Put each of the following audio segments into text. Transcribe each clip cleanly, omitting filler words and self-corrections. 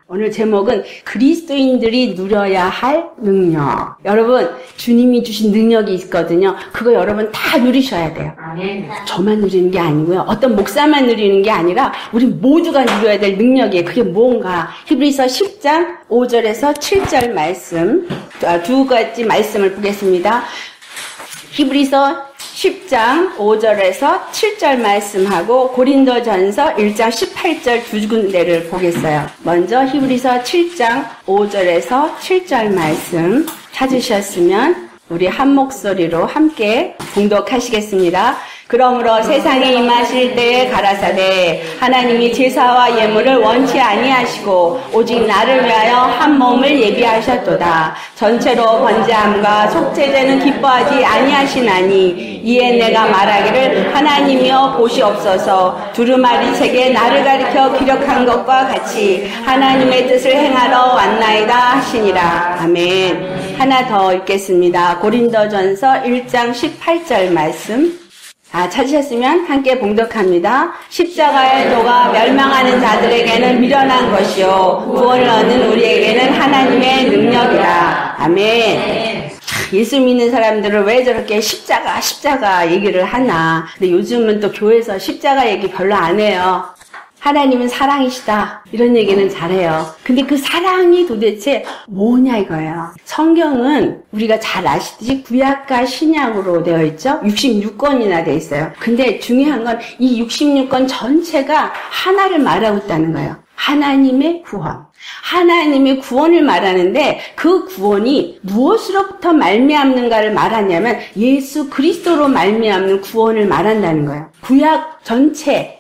오늘 제목은 그리스도인들이 누려야 할 능력. 여러분, 주님이 주신 능력이 있거든요. 그거 여러분 다 누리셔야 돼요. 아멘. 저만 누리는 게 아니고요. 어떤 목사만 누리는 게 아니라 우리 모두가 누려야 될 능력이에요. 그게 뭔가. 히브리서 10장 5절에서 7절 말씀, 두 가지 말씀을 보겠습니다. 히브리서 10장 5절에서 7절 말씀하고 고린도전서 1장 18절 두 군데를 보겠어요. 먼저 히브리서 7장 5절에서 7절 말씀 찾으셨으면 우리 한 목소리로 함께 봉독하시겠습니다. 그러므로 세상에 임하실 때에 가라사대 하나님이 제사와 예물을 원치 아니하시고 오직 나를 위하여 한 몸을 예비하셨도다. 전체로 번제함과 속죄제는 기뻐하지 아니하시나니 이에 내가 말하기를 하나님이여 보시옵소서. 두루마리 책에 나를 가리켜 기록한 것과 같이 하나님의 뜻을 행하러 왔나이다 하시니라. 아멘. 하나 더 읽겠습니다. 고린도전서 1장 18절 말씀. 찾으셨으면 함께 봉독합니다. 십자가의 도가 멸망하는 자들에게는 미련한 것이요 구원을 얻는 우리에게는 하나님의 능력이라. 아멘. 예수 믿는 사람들은 왜 저렇게 십자가 얘기를 하나. 근데 요즘은 또 교회에서 십자가 얘기 별로 안 해요. 하나님은 사랑이시다. 이런 얘기는 잘해요. 근데 그 사랑이 도대체 뭐냐 이거예요. 성경은 우리가 잘 아시듯이 구약과 신약으로 되어 있죠. 66권이나 되어 있어요. 근데 중요한 건 이 66권 전체가 하나를 말하고 있다는 거예요. 하나님의 구원. 하나님의 구원을 말하는데 그 구원이 무엇으로부터 말미암는가를 말하냐면 예수 그리스도로 말미암는 구원을 말한다는 거예요. 구약 전체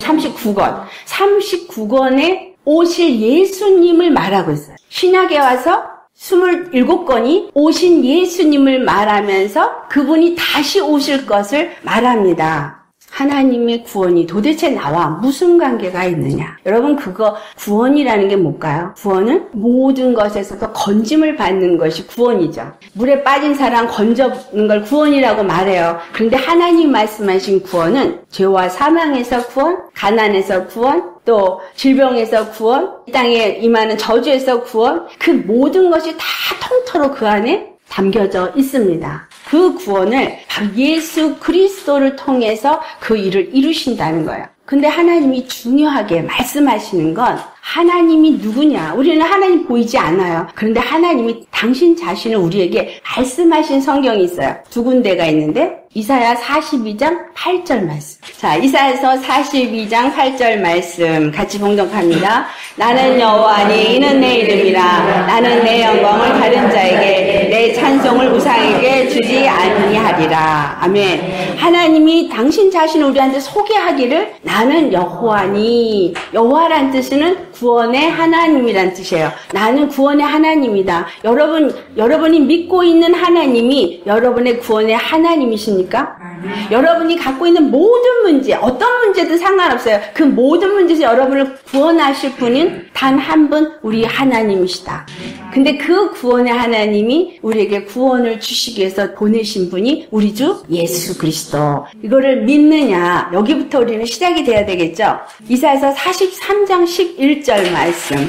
39권에 오실 예수님을 말하고 있어요. 신약에 와서 27권이 오신 예수님을 말하면서 그분이 다시 오실 것을 말합니다. 하나님의 구원이 도대체 나와 무슨 관계가 있느냐? 여러분 그거 구원이라는 게 뭘까요? 구원은 모든 것에서도 건짐을 받는 것이 구원이죠. 물에 빠진 사람 건져는 걸 구원이라고 말해요. 그런데 하나님 말씀하신 구원은 죄와 사망에서 구원, 가난에서 구원, 또 질병에서 구원, 이 땅에 임하는 저주에서 구원, 그 모든 것이 다 통째로 그 안에 담겨져 있습니다. 그 구원을 바로 예수 그리스도를 통해서 그 일을 이루신다는 거예요. 근데 하나님이 중요하게 말씀하시는 건 하나님이 누구냐? 우리는 하나님 보이지 않아요. 그런데 하나님이 당신 자신을 우리에게 말씀하신 성경이 있어요. 두 군데가 있는데 이사야 42장 8절 말씀. 자, 이사야서 42장 8절 말씀 같이 봉독합니다. 나는 여호와니 이는 내 이름이라. 나는 내 영광을 다른 자에게 내 찬송을 우상에게 주지 아니하리라. 아멘. 하나님이 당신 자신을 우리한테 소개하기를 나는 여호와니. 여호와란 뜻은 구원의 하나님이란 뜻이에요. 나는 구원의 하나님이다. 여러분이 믿고 있는 하나님이 여러분의 구원의 하나님이십니까? 여러분이 갖고 있는 모든 문제, 어떤 문제든 상관없어요. 그 모든 문제에서 여러분을 구원하실 분은 단 한 분, 우리 하나님이시다. 근데 그 구원의 하나님이 우리에게 구원을 주시기 위해서 보내신 분이 우리 주 예수 그리스도. 이거를 믿느냐, 여기부터 우리는 시작이 돼야 되겠죠. 이사야서 43장 11절 말씀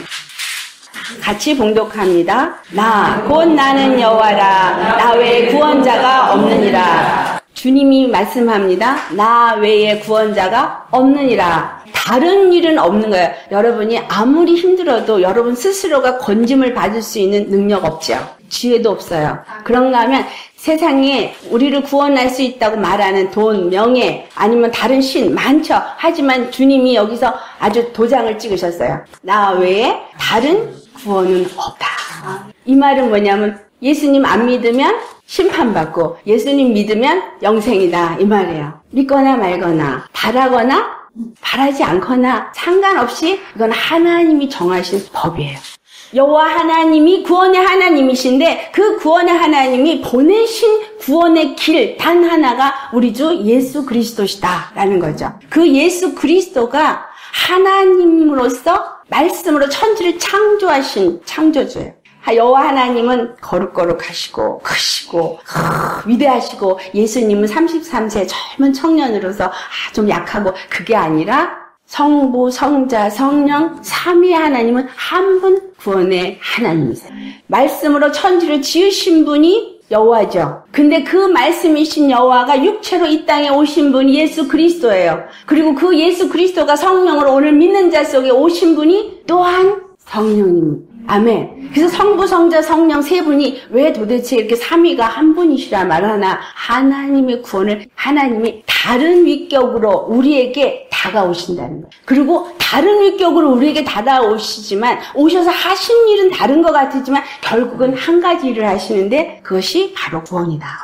같이 봉독합니다. 곧 나는 여호와라. 나 외에 구원자가 없느니라. 주님이 말씀합니다. 나 외에 구원자가 없느니라. 다른 일은 없는 거예요. 여러분이 아무리 힘들어도 여러분 스스로가 건짐을 받을 수 있는 능력 없죠. 지혜도 없어요. 그런가 하면 세상에 우리를 구원할 수 있다고 말하는 돈, 명예, 아니면 다른 신 많죠. 하지만 주님이 여기서 아주 도장을 찍으셨어요. 나 외에 다른 구원은 없다. 이 말은 뭐냐면 예수님 안 믿으면 심판받고 예수님 믿으면 영생이다 이 말이에요. 믿거나 말거나 바라거나 바라지 않거나 상관없이 이건 하나님이 정하신 법이에요. 여호와 하나님이 구원의 하나님이신데 그 구원의 하나님이 보내신 구원의 길 단 하나가 우리 주 예수 그리스도시다라는 거죠. 그 예수 그리스도가 하나님으로서 말씀으로 천지를 창조하신 창조주예요. 여호와 하나님은 거룩거룩하시고 크시고 위대하시고 예수님은 33세 젊은 청년으로서 좀 약하고 그게 아니라 성부, 성자, 성령, 삼위 하나님은 한 분 구원의 하나님이세요. 말씀으로 천지를 지으신 분이 여호와죠. 근데 그 말씀이신 여호와가 육체로 이 땅에 오신 분이 예수 그리스도예요. 그리고 그 예수 그리스도가 성령으로 오늘 믿는 자 속에 오신 분이 또한 성령입니다. 아멘. 그래서 성부, 성자, 성령 세 분이 왜 도대체 이렇게 삼위가 한 분이시라 말하나, 하나님의 구원을 하나님이 다른 위격으로 우리에게 다가오신다는 거예요. 그리고 다른 위격으로 우리에게 다가오시지만, 오셔서 하신 일은 다른 것 같지만 결국은 한 가지 일을 하시는데 그것이 바로 구원이다.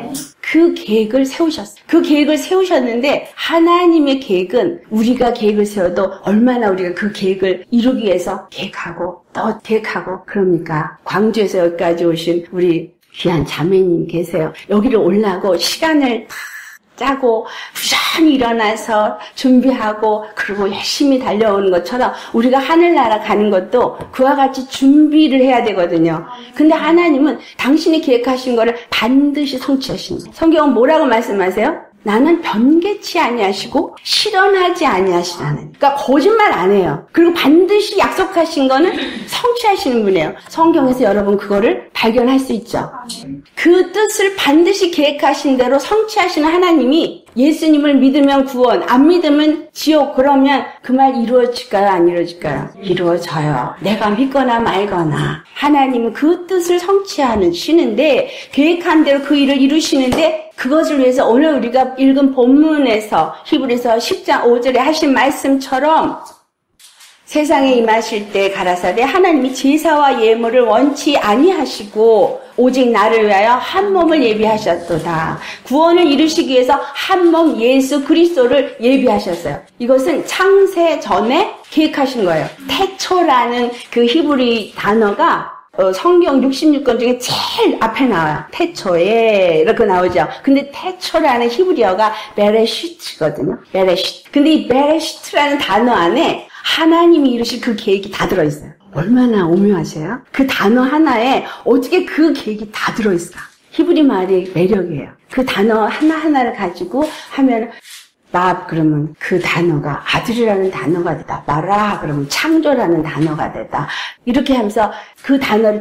그 계획을 세우셨어요. 그 계획을 세우셨는데, 하나님의 계획은 우리가 계획을 세워도 얼마나 우리가 그 계획을 이루기 위해서 계획하고 또 계획하고 그럽니까? 광주에서 여기까지 오신 우리 귀한 자매님 계세요. 여기를 올라고 시간을 다 짜고 부지런히 일어나서 준비하고 그리고 열심히 달려오는 것처럼 우리가 하늘나라 가는 것도 그와 같이 준비를 해야 되거든요. 근데 하나님은 당신이 계획하신 거를 반드시 성취하시는 거예요. 성경은 뭐라고 말씀하세요? 나는 변개치 아니하시고 실현하지 아니하시라는. 그러니까 거짓말 안 해요. 그리고 반드시 약속하신 거는 성취하시는 분이에요. 성경에서 여러분 그거를 발견할 수 있죠. 그 뜻을 반드시 계획하신 대로 성취하시는 하나님이 예수님을 믿으면 구원, 안 믿으면 지옥. 그러면 그 말 이루어질까요? 안 이루어질까요? 이루어져요. 내가 믿거나 말거나. 하나님은 그 뜻을 성취하시는데, 계획한 대로 그 일을 이루시는데, 그것을 위해서 오늘 우리가 읽은 본문에서 히브리서 10장 5절에 하신 말씀처럼 세상에 임하실 때 가라사대 하나님이 제사와 예물을 원치 아니하시고 오직 나를 위하여 한 몸을 예비하셨도다. 구원을 이루시기 위해서 한 몸 예수 그리스도를 예비하셨어요. 이것은 창세 전에 계획하신 거예요. 태초라는 그 히브리 단어가 성경 66권 중에 제일 앞에 나와요. 태초에 이렇게 나오죠. 근데 태초라는 히브리어가 베레시트거든요. 베레시트. 근데 이 베레시트라는 단어 안에 하나님이 이루실 그 계획이 다 들어있어요. 얼마나 오묘하세요? 그 단어 하나에 어떻게 그 계획이 다 들어있을까? 히브리 말의 매력이에요. 그 단어 하나하나를 가지고 하면 밥 그러면 그 단어가 아들이라는 단어가 되다. 마라 그러면 창조라는 단어가 되다. 이렇게 하면서 그 단어를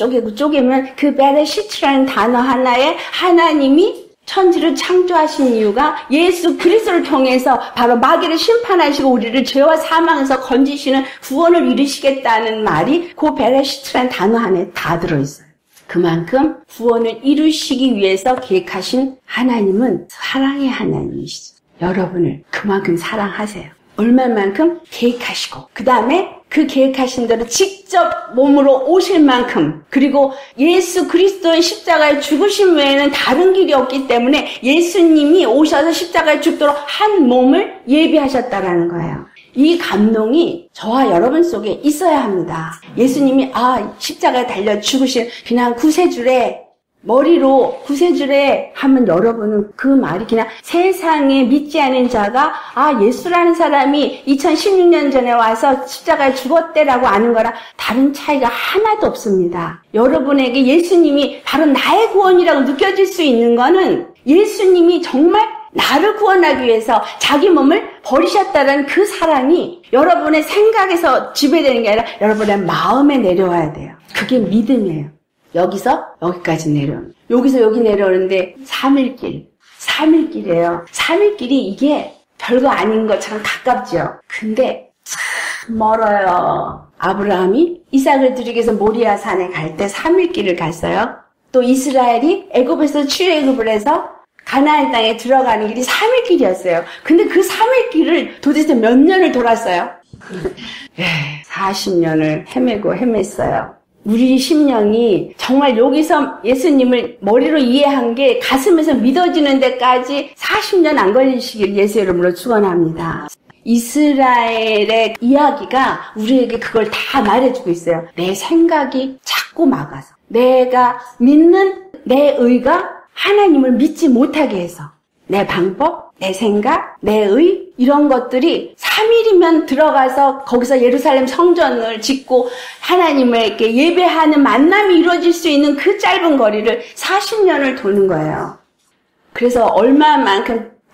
쪼개면 그 베레시트라는 단어 하나에 하나님이 천지를 창조하신 이유가 예수 그리스도를 통해서 바로 마귀를 심판하시고 우리를 죄와 사망에서 건지시는 구원을 이루시겠다는 말이 그 베레시트라는 단어 안에 다 들어있어요. 그만큼 구원을 이루시기 위해서 계획하신 하나님은 사랑의 하나님이시죠. 여러분을 그만큼 사랑하세요. 얼마만큼 계획하시고 그 다음에 그 계획하신 대로 직접 몸으로 오실 만큼 그리고 예수 그리스도의 십자가에 죽으신 외에는 다른 길이 없기 때문에 예수님이 오셔서 십자가에 죽도록 한 몸을 예비하셨다라는 거예요. 이 감동이 저와 여러분 속에 있어야 합니다. 예수님이 십자가에 달려 죽으신 그냥 구세주래 머리로 구세주래 하면 여러분은 그 말이 그냥 세상에 믿지 않은 자가 예수라는 사람이 2016년 전에 와서 십자가에 죽었대라고 아는 거랑 다른 차이가 하나도 없습니다. 여러분에게 예수님이 바로 나의 구원이라고 느껴질 수 있는 거는 예수님이 정말 나를 구원하기 위해서 자기 몸을 버리셨다는 그 사랑이 여러분의 생각에서 지배되는 게 아니라 여러분의 마음에 내려와야 돼요. 그게 믿음이에요. 여기서 여기까지 내려오는. 여기서 여기 내려오는데 3일길이에요. 3일길이 이게 별거 아닌 것처럼 가깝죠. 근데 참 멀어요. 아브라함이 이삭을 드리기 위해서 모리아 산에 갈 때 3일길을 갔어요. 또 이스라엘이 애굽에서 출애굽을 해서 가나안 땅에 들어가는 길이 3일길이었어요. 근데 그 3일길을 도대체 몇 년을 돌았어요? 40년을 헤매고 헤맸어요. 우리 심령이 정말 여기서 예수님을 머리로 이해한 게 가슴에서 믿어지는 데까지 40년 안 걸리시길 예수 이름으로 축원합니다. 이스라엘의 이야기가 우리에게 그걸 다 말해주고 있어요. 내 생각이 자꾸 막아서 내가 믿는 내 의가 하나님을 믿지 못하게 해서 내 방법, 내 생각, 내 의 이런 것들이 3일이면 들어가서 거기서 예루살렘 성전을 짓고 하나님에게 예배하는 만남이 이루어질 수 있는 그 짧은 거리를 40년을 도는 거예요. 그래서 얼마만큼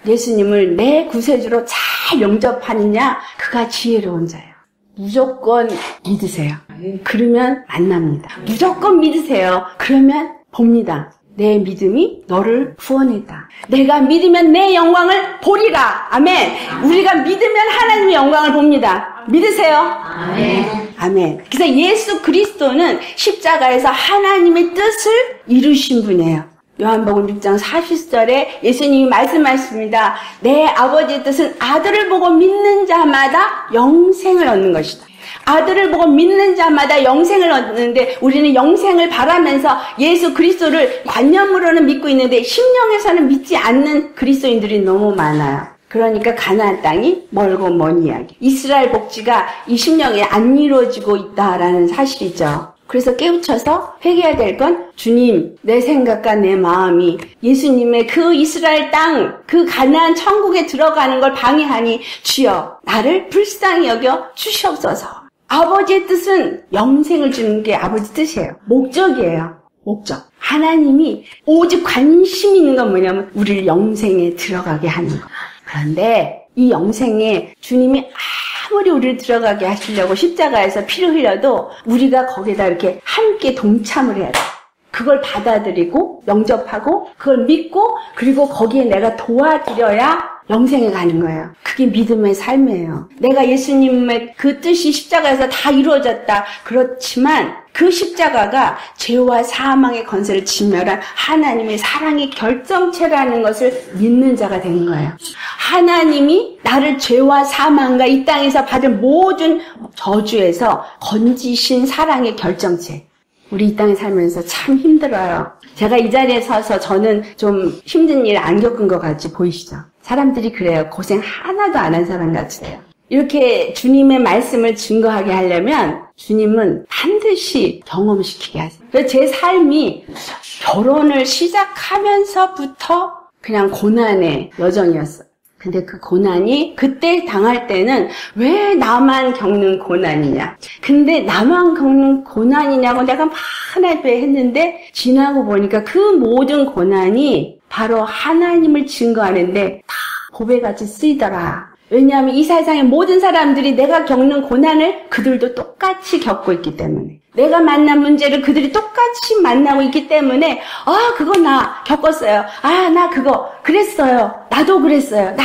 예수님을 내 구세주로 잘 영접하느냐, 그가 지혜로운 자예요. 무조건 믿으세요. 그러면 만납니다. 무조건 믿으세요. 그러면 봅니다. 내 믿음이 너를 구원했다. 내가 믿으면 내 영광을 보리라. 아멘. 우리가 믿으면 하나님의 영광을 봅니다. 믿으세요? 아멘. 아멘. 그래서 예수 그리스도는 십자가에서 하나님의 뜻을 이루신 분이에요. 요한복음 6장 40절에 예수님이 말씀하십니다. 내 아버지의 뜻은 아들을 보고 믿는 자마다 영생을 얻는 것이다. 아들을 보고 믿는 자마다 영생을 얻는데, 우리는 영생을 바라면서 예수 그리스도를 관념으로는 믿고 있는데 심령에서는 믿지 않는 그리스도인들이 너무 많아요. 그러니까 가나안 땅이 멀고 먼 이야기. 이스라엘 복지가 이 심령에 안 이루어지고 있다라는 사실이죠. 그래서 깨우쳐서 회개해야 될 건, 주님, 내 생각과 내 마음이 예수님의 그 이스라엘 땅, 그 가나안 천국에 들어가는 걸 방해하니 주여 나를 불쌍히 여겨 주시옵소서. 아버지의 뜻은 영생을 주는 게 아버지 뜻이에요. 목적이에요. 목적. 하나님이 오직 관심 있는 건 뭐냐면 우리를 영생에 들어가게 하는 거. 그런데 이 영생에 주님이 아무리 우리를 들어가게 하시려고 십자가에서 피를 흘려도 우리가 거기에다 이렇게 함께 동참을 해야 돼. 그걸 받아들이고 영접하고 그걸 믿고, 그리고 거기에 내가 도와드려야 영생에 가는 거예요. 그게 믿음의 삶이에요. 내가 예수님의 그 뜻이 십자가에서 다 이루어졌다. 그렇지만 그 십자가가 죄와 사망의 권세를 진멸한 하나님의 사랑의 결정체라는 것을 믿는 자가 되는 거예요. 하나님이 나를 죄와 사망과 이 땅에서 받은 모든 저주에서 건지신 사랑의 결정체. 우리 이 땅에 살면서 참 힘들어요. 제가 이 자리에 서서 저는 좀 힘든 일 안 겪은 것 같이 보이시죠? 사람들이 그래요. 고생 하나도 안 한 사람 같으세요. 이렇게 주님의 말씀을 증거하게 하려면 주님은 반드시 경험시키게 하세요. 그래서 제 삶이 결혼을 시작하면서부터 그냥 고난의 여정이었어요. 근데 그 고난이 그때 당할 때는 왜 나만 겪는 고난이냐. 근데 나만 겪는 고난이냐고 내가 막 하나님께 했는데 지나고 보니까 그 모든 고난이 바로 하나님을 증거하는데 다 보배같이 쓰이더라. 왜냐하면 이 세상의 모든 사람들이 내가 겪는 고난을 그들도 똑같이 겪고 있기 때문에, 내가 만난 문제를 그들이 똑같이 만나고 있기 때문에, 그거 나 겪었어요. 나 그거 그랬어요. 나도 그랬어요.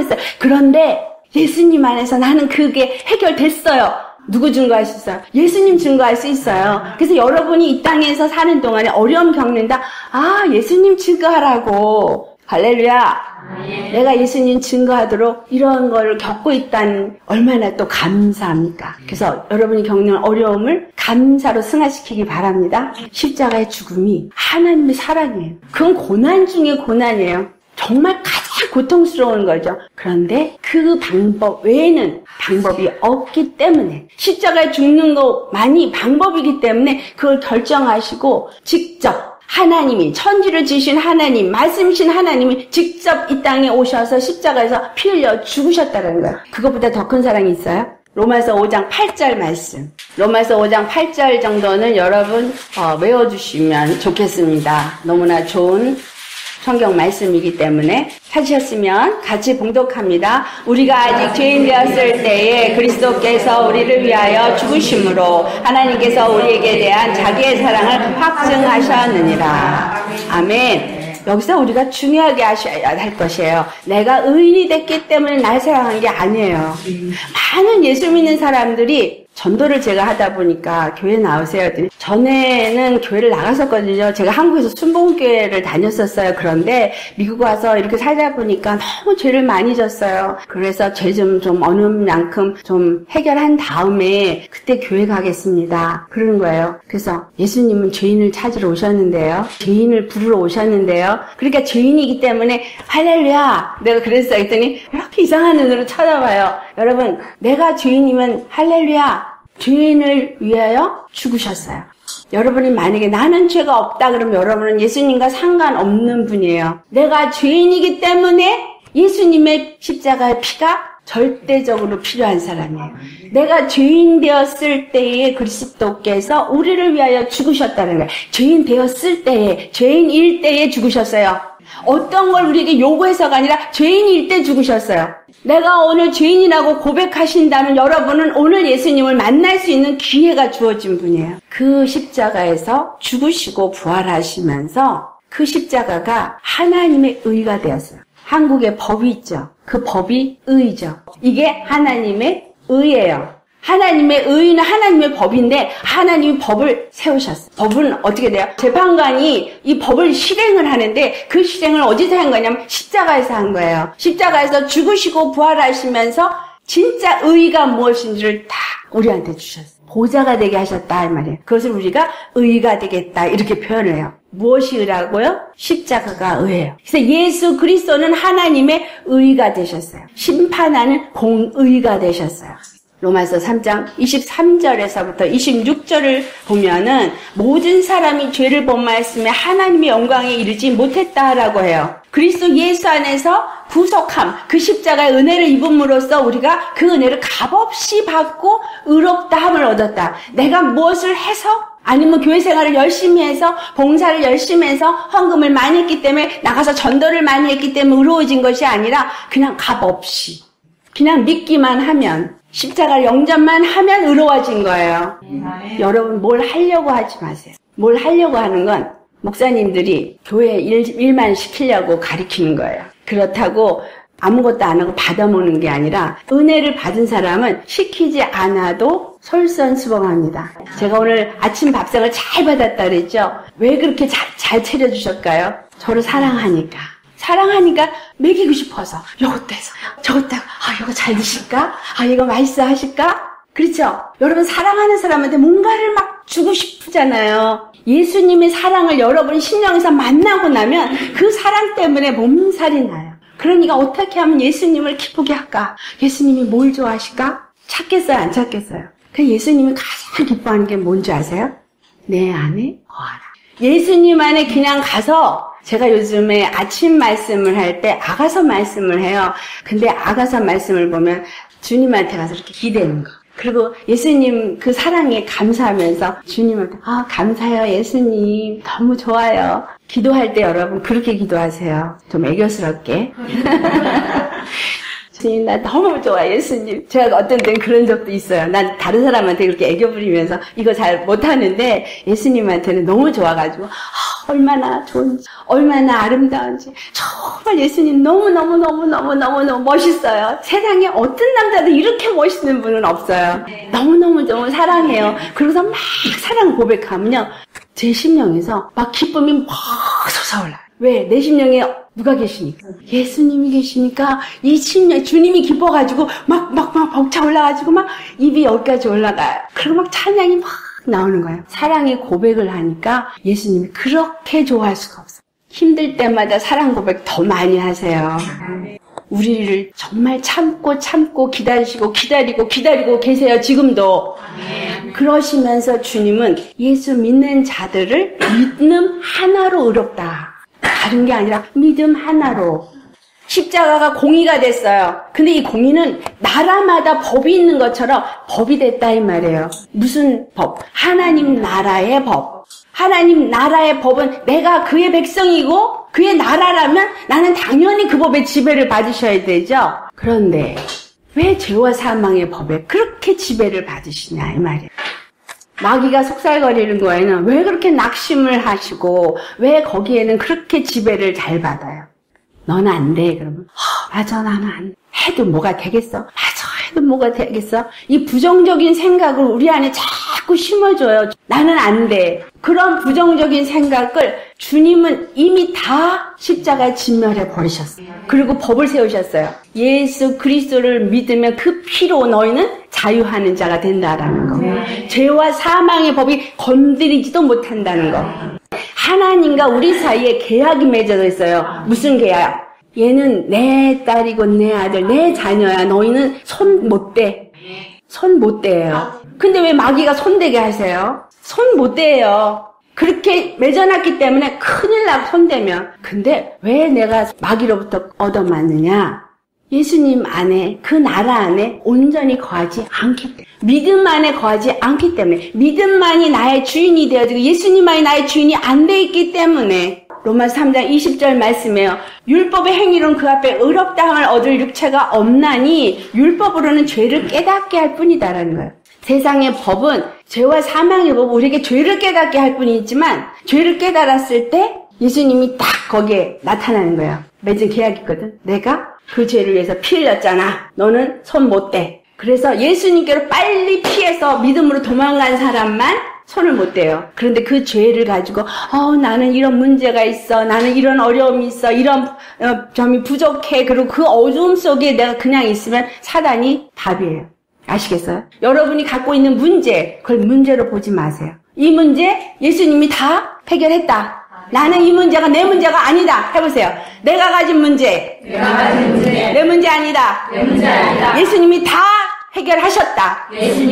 그런데 예수님 안에서 나는 그게 해결됐어요. 누구 증거할 수 있어요? 예수님 증거할 수 있어요. 그래서 여러분이 이 땅에서 사는 동안에 어려움 겪는다. 예수님 증거하라고. 할렐루야. 내가 예수님 증거하도록 이런 걸 겪고 있다는 얼마나 또 감사합니까? 그래서 여러분이 겪는 어려움을 감사로 승화시키기 바랍니다. 십자가의 죽음이 하나님의 사랑이에요. 그건 고난 중에 고난이에요. 정말 가장 고통스러운 거죠. 그런데 그 방법 외에는 방법이 없기 때문에, 십자가에 죽는 것만이 방법이기 때문에 그걸 결정하시고 직접 하나님이, 천지를 지으신 하나님, 말씀이신 하나님이 직접 이 땅에 오셔서 십자가에서 피 흘려 죽으셨다는 거예요. 그것보다 더 큰 사랑이 있어요? 로마서 5장 8절 말씀. 로마서 5장 8절 정도는 여러분 외워주시면 좋겠습니다. 너무나 좋은 성경 말씀이기 때문에 찾으셨으면 같이 봉독합니다. 우리가 아직 죄인 되었을 때에 그리스도께서 우리를 위하여 죽으심으로 하나님께서 우리에게 대한 자기의 사랑을 확증하셨느니라. 아멘. 여기서 우리가 중요하게 하셔야 할 것이에요. 내가 의인이 됐기 때문에 날 사랑한 게 아니에요. 많은 예수 믿는 사람들이, 전도를 제가 하다 보니까 교회 나오세요. 전에는 교회를 나갔었거든요. 제가 한국에서 순복음교회를 다녔었어요. 그런데 미국 와서 이렇게 살다 보니까 너무 죄를 많이 졌어요. 그래서 죄 좀 어느 만큼 좀 해결한 다음에 그때 교회 가겠습니다. 그러는 거예요. 그래서 예수님은 죄인을 찾으러 오셨는데요. 죄인을 부르러 오셨는데요. 그러니까 죄인이기 때문에 할렐루야. 내가 그랬어요. 했더니 이렇게 이상한 눈으로 쳐다봐요. 여러분, 내가 죄인이면 할렐루야. 죄인을 위하여 죽으셨어요. 여러분이 만약에 나는 죄가 없다 그러면 여러분은 예수님과 상관없는 분이에요. 내가 죄인이기 때문에 예수님의 십자가의 피가 절대적으로 필요한 사람이에요. 내가 죄인 되었을 때에 그리스도께서 우리를 위하여 죽으셨다는 거예요. 죄인 되었을 때에, 죄인일 때에 죽으셨어요. 어떤 걸 우리에게 요구해서가 아니라 죄인일 때 죽으셨어요. 내가 오늘 죄인이라고 고백하신다면 여러분은 오늘 예수님을 만날 수 있는 기회가 주어진 분이에요. 그 십자가에서 죽으시고 부활하시면서 그 십자가가 하나님의 의가 되었어요. 한국에 법이 있죠. 그 법이 의죠. 이게 하나님의 의예요. 하나님의 의는 하나님의 법인데 하나님이 법을 세우셨어요. 법은 어떻게 돼요? 재판관이 이 법을 실행을 하는데 그 실행을 어디서 한 거냐면 십자가에서 한 거예요. 십자가에서 죽으시고 부활하시면서 진짜 의가 무엇인지를 다 우리한테 주셨어요. 보좌가 되게 하셨다 이 말이에요. 그것을 우리가 의가 되겠다 이렇게 표현을 해요. 무엇이 의라고요? 십자가가 의예요. 그래서 예수 그리스도는 하나님의 의가 되셨어요. 심판하는 공의가 되셨어요. 로마서 3장 23절에서부터 26절을 보면은 모든 사람이 죄를 범하였으며 하나님의 영광에 이르지 못했다라고 해요. 그리스도 예수 안에서 구속함, 그 십자가의 은혜를 입음으로써 우리가 그 은혜를 값없이 받고 의롭다함을 얻었다. 내가 무엇을 해서 아니면 교회 생활을 열심히 해서 봉사를 열심히 해서 헌금을 많이 했기 때문에 나가서 전도를 많이 했기 때문에 의로워진 것이 아니라 그냥 값없이 그냥 믿기만 하면 십자가를 영접만 하면 의로워진 거예요. 여러분 뭘 하려고 하지 마세요. 뭘 하려고 하는 건 목사님들이 교회 일만 시키려고 가리키는 거예요. 그렇다고 아무것도 안 하고 받아먹는 게 아니라 은혜를 받은 사람은 시키지 않아도 솔선수범합니다. 제가 오늘 아침 밥상을 잘 받았다 그랬죠. 왜 그렇게 잘 차려주셨을까요? 저를 사랑하니까. 사랑하니까 먹이고 싶어서 요것도 해서 저것도 이거 잘 드실까? 이거 맛있어 하실까? 그렇죠? 여러분 사랑하는 사람한테 뭔가를 막 주고 싶잖아요. 예수님의 사랑을 여러분 심령에서 만나고 나면 그 사랑 때문에 몸살이 나요. 그러니까 어떻게 하면 예수님을 기쁘게 할까? 예수님이 뭘 좋아하실까? 찾겠어요? 안 찾겠어요? 그 예수님이 가장 기뻐하는 게 뭔지 아세요? 내 안에 거하라. 예수님 안에 그냥 가서 제가 요즘에 아침 말씀을 할 때 아가서 말씀을 해요. 근데 아가서 말씀을 보면 주님한테 가서 이렇게 기대는 거. 그리고 예수님 그 사랑에 감사하면서 주님한테 감사해요 예수님 너무 좋아요. 기도할 때 여러분 그렇게 기도하세요. 좀 애교스럽게. 주님 나 너무 좋아 예수님. 제가 어떤 때는 그런 적도 있어요. 난 다른 사람한테 그렇게 애교 부리면서 이거 잘 못하는데 예수님한테는 너무 좋아가지고 얼마나 좋은지 얼마나 아름다운지 정말 예수님 너무너무 멋있어요. 세상에 어떤 남자도 이렇게 멋있는 분은 없어요. 너무 사랑해요. 그러고서 막 사랑 고백하면요 제 심령에서 막 기쁨이 막 솟아올라요. 왜? 내 심령에 누가 계시니까? 예수님이 계시니까 이 심령 주님이 기뻐가지고 막 벅차 올라가지고 막 입이 여기까지 올라가요. 그리고 막 찬양이 막 나오는 거예요. 사랑의 고백을 하니까 예수님이 그렇게 좋아할 수가 없어요. 힘들 때마다 사랑 고백 더 많이 하세요. 우리를 정말 참고 기다리고 계세요. 지금도. 그러시면서 주님은 예수 믿는 자들을 믿음 하나로 의롭다. 다른 게 아니라 믿음 하나로. 십자가가 공의가 됐어요. 근데 이 공의는 나라마다 법이 있는 것처럼 법이 됐다 이 말이에요. 무슨 법? 하나님 나라의 법. 하나님 나라의 법은 내가 그의 백성이고 그의 나라라면 나는 당연히 그 법의 지배를 받으셔야 되죠. 그런데 왜 죄와 사망의 법에 그렇게 지배를 받으시냐 이 말이에요. 마귀가 속살거리는 거에는 왜 그렇게 낙심을 하시고 왜 거기에는 그렇게 지배를 잘 받아요. 넌 안 돼. 그러면 맞아 나는 안 돼. 해도 뭐가 되겠어. 맞아 해도 뭐가 되겠어. 이 부정적인 생각을 우리 안에 자꾸 심어줘요. 나는 안 돼. 그런 부정적인 생각을 주님은 이미 다 십자가에 진멸해 버리셨어요. 그리고 법을 세우셨어요. 예수 그리스도를 믿으면 그 피로 너희는 자유하는 자가 된다라는 거. 죄와 사망의 법이 건드리지도 못한다는 거. 하나님과 우리 사이에 계약이 맺어져 있어요. 무슨 계약? 얘는 내 딸이고 내 아들, 내 자녀야. 너희는 손 못 대. 손 못 대요. 근데 왜 마귀가 손대게 하세요? 손 못 대요. 그렇게 맺어놨기 때문에 큰일 나고 손대면. 근데 왜 내가 마귀로부터 얻어맞느냐? 예수님 안에, 그 나라 안에 온전히 거하지 않기 때문에. 믿음 안에 거하지 않기 때문에. 믿음만이 나의 주인이 되어지고 예수님만이 나의 주인이 안 돼 있기 때문에. 로마서 3장 20절 말씀이에요. 율법의 행위로는 그 앞에 의롭다함을 얻을 육체가 없나니 율법으로는 죄를 깨닫게 할 뿐이다라는 거예요. 세상의 법은 죄와 사망의 법은 우리에게 죄를 깨닫게 할 뿐이지만 죄를 깨달았을 때 예수님이 딱 거기에 나타나는 거예요. 맺은 계약이 있거든. 내가 그 죄를 위해서 피 흘렸잖아. 너는 손 못 대. 그래서 예수님께로 빨리 피해서 믿음으로 도망간 사람만 손을 못 대요. 그런데 그 죄를 가지고 나는 이런 문제가 있어. 나는 이런 어려움이 있어. 이런 점이 부족해. 그리고 그 어두움 속에 내가 그냥 있으면 사단이 답이에요. 아시겠어요? 여러분이 갖고 있는 문제, 그걸 문제로 보지 마세요. 이 문제 예수님이 다 해결했다. 나는 이 문제가 내 문제가 아니다. 해보세요. 내가 가진 문제, 내 문제 아니다. 예수님이 다 해결하셨다.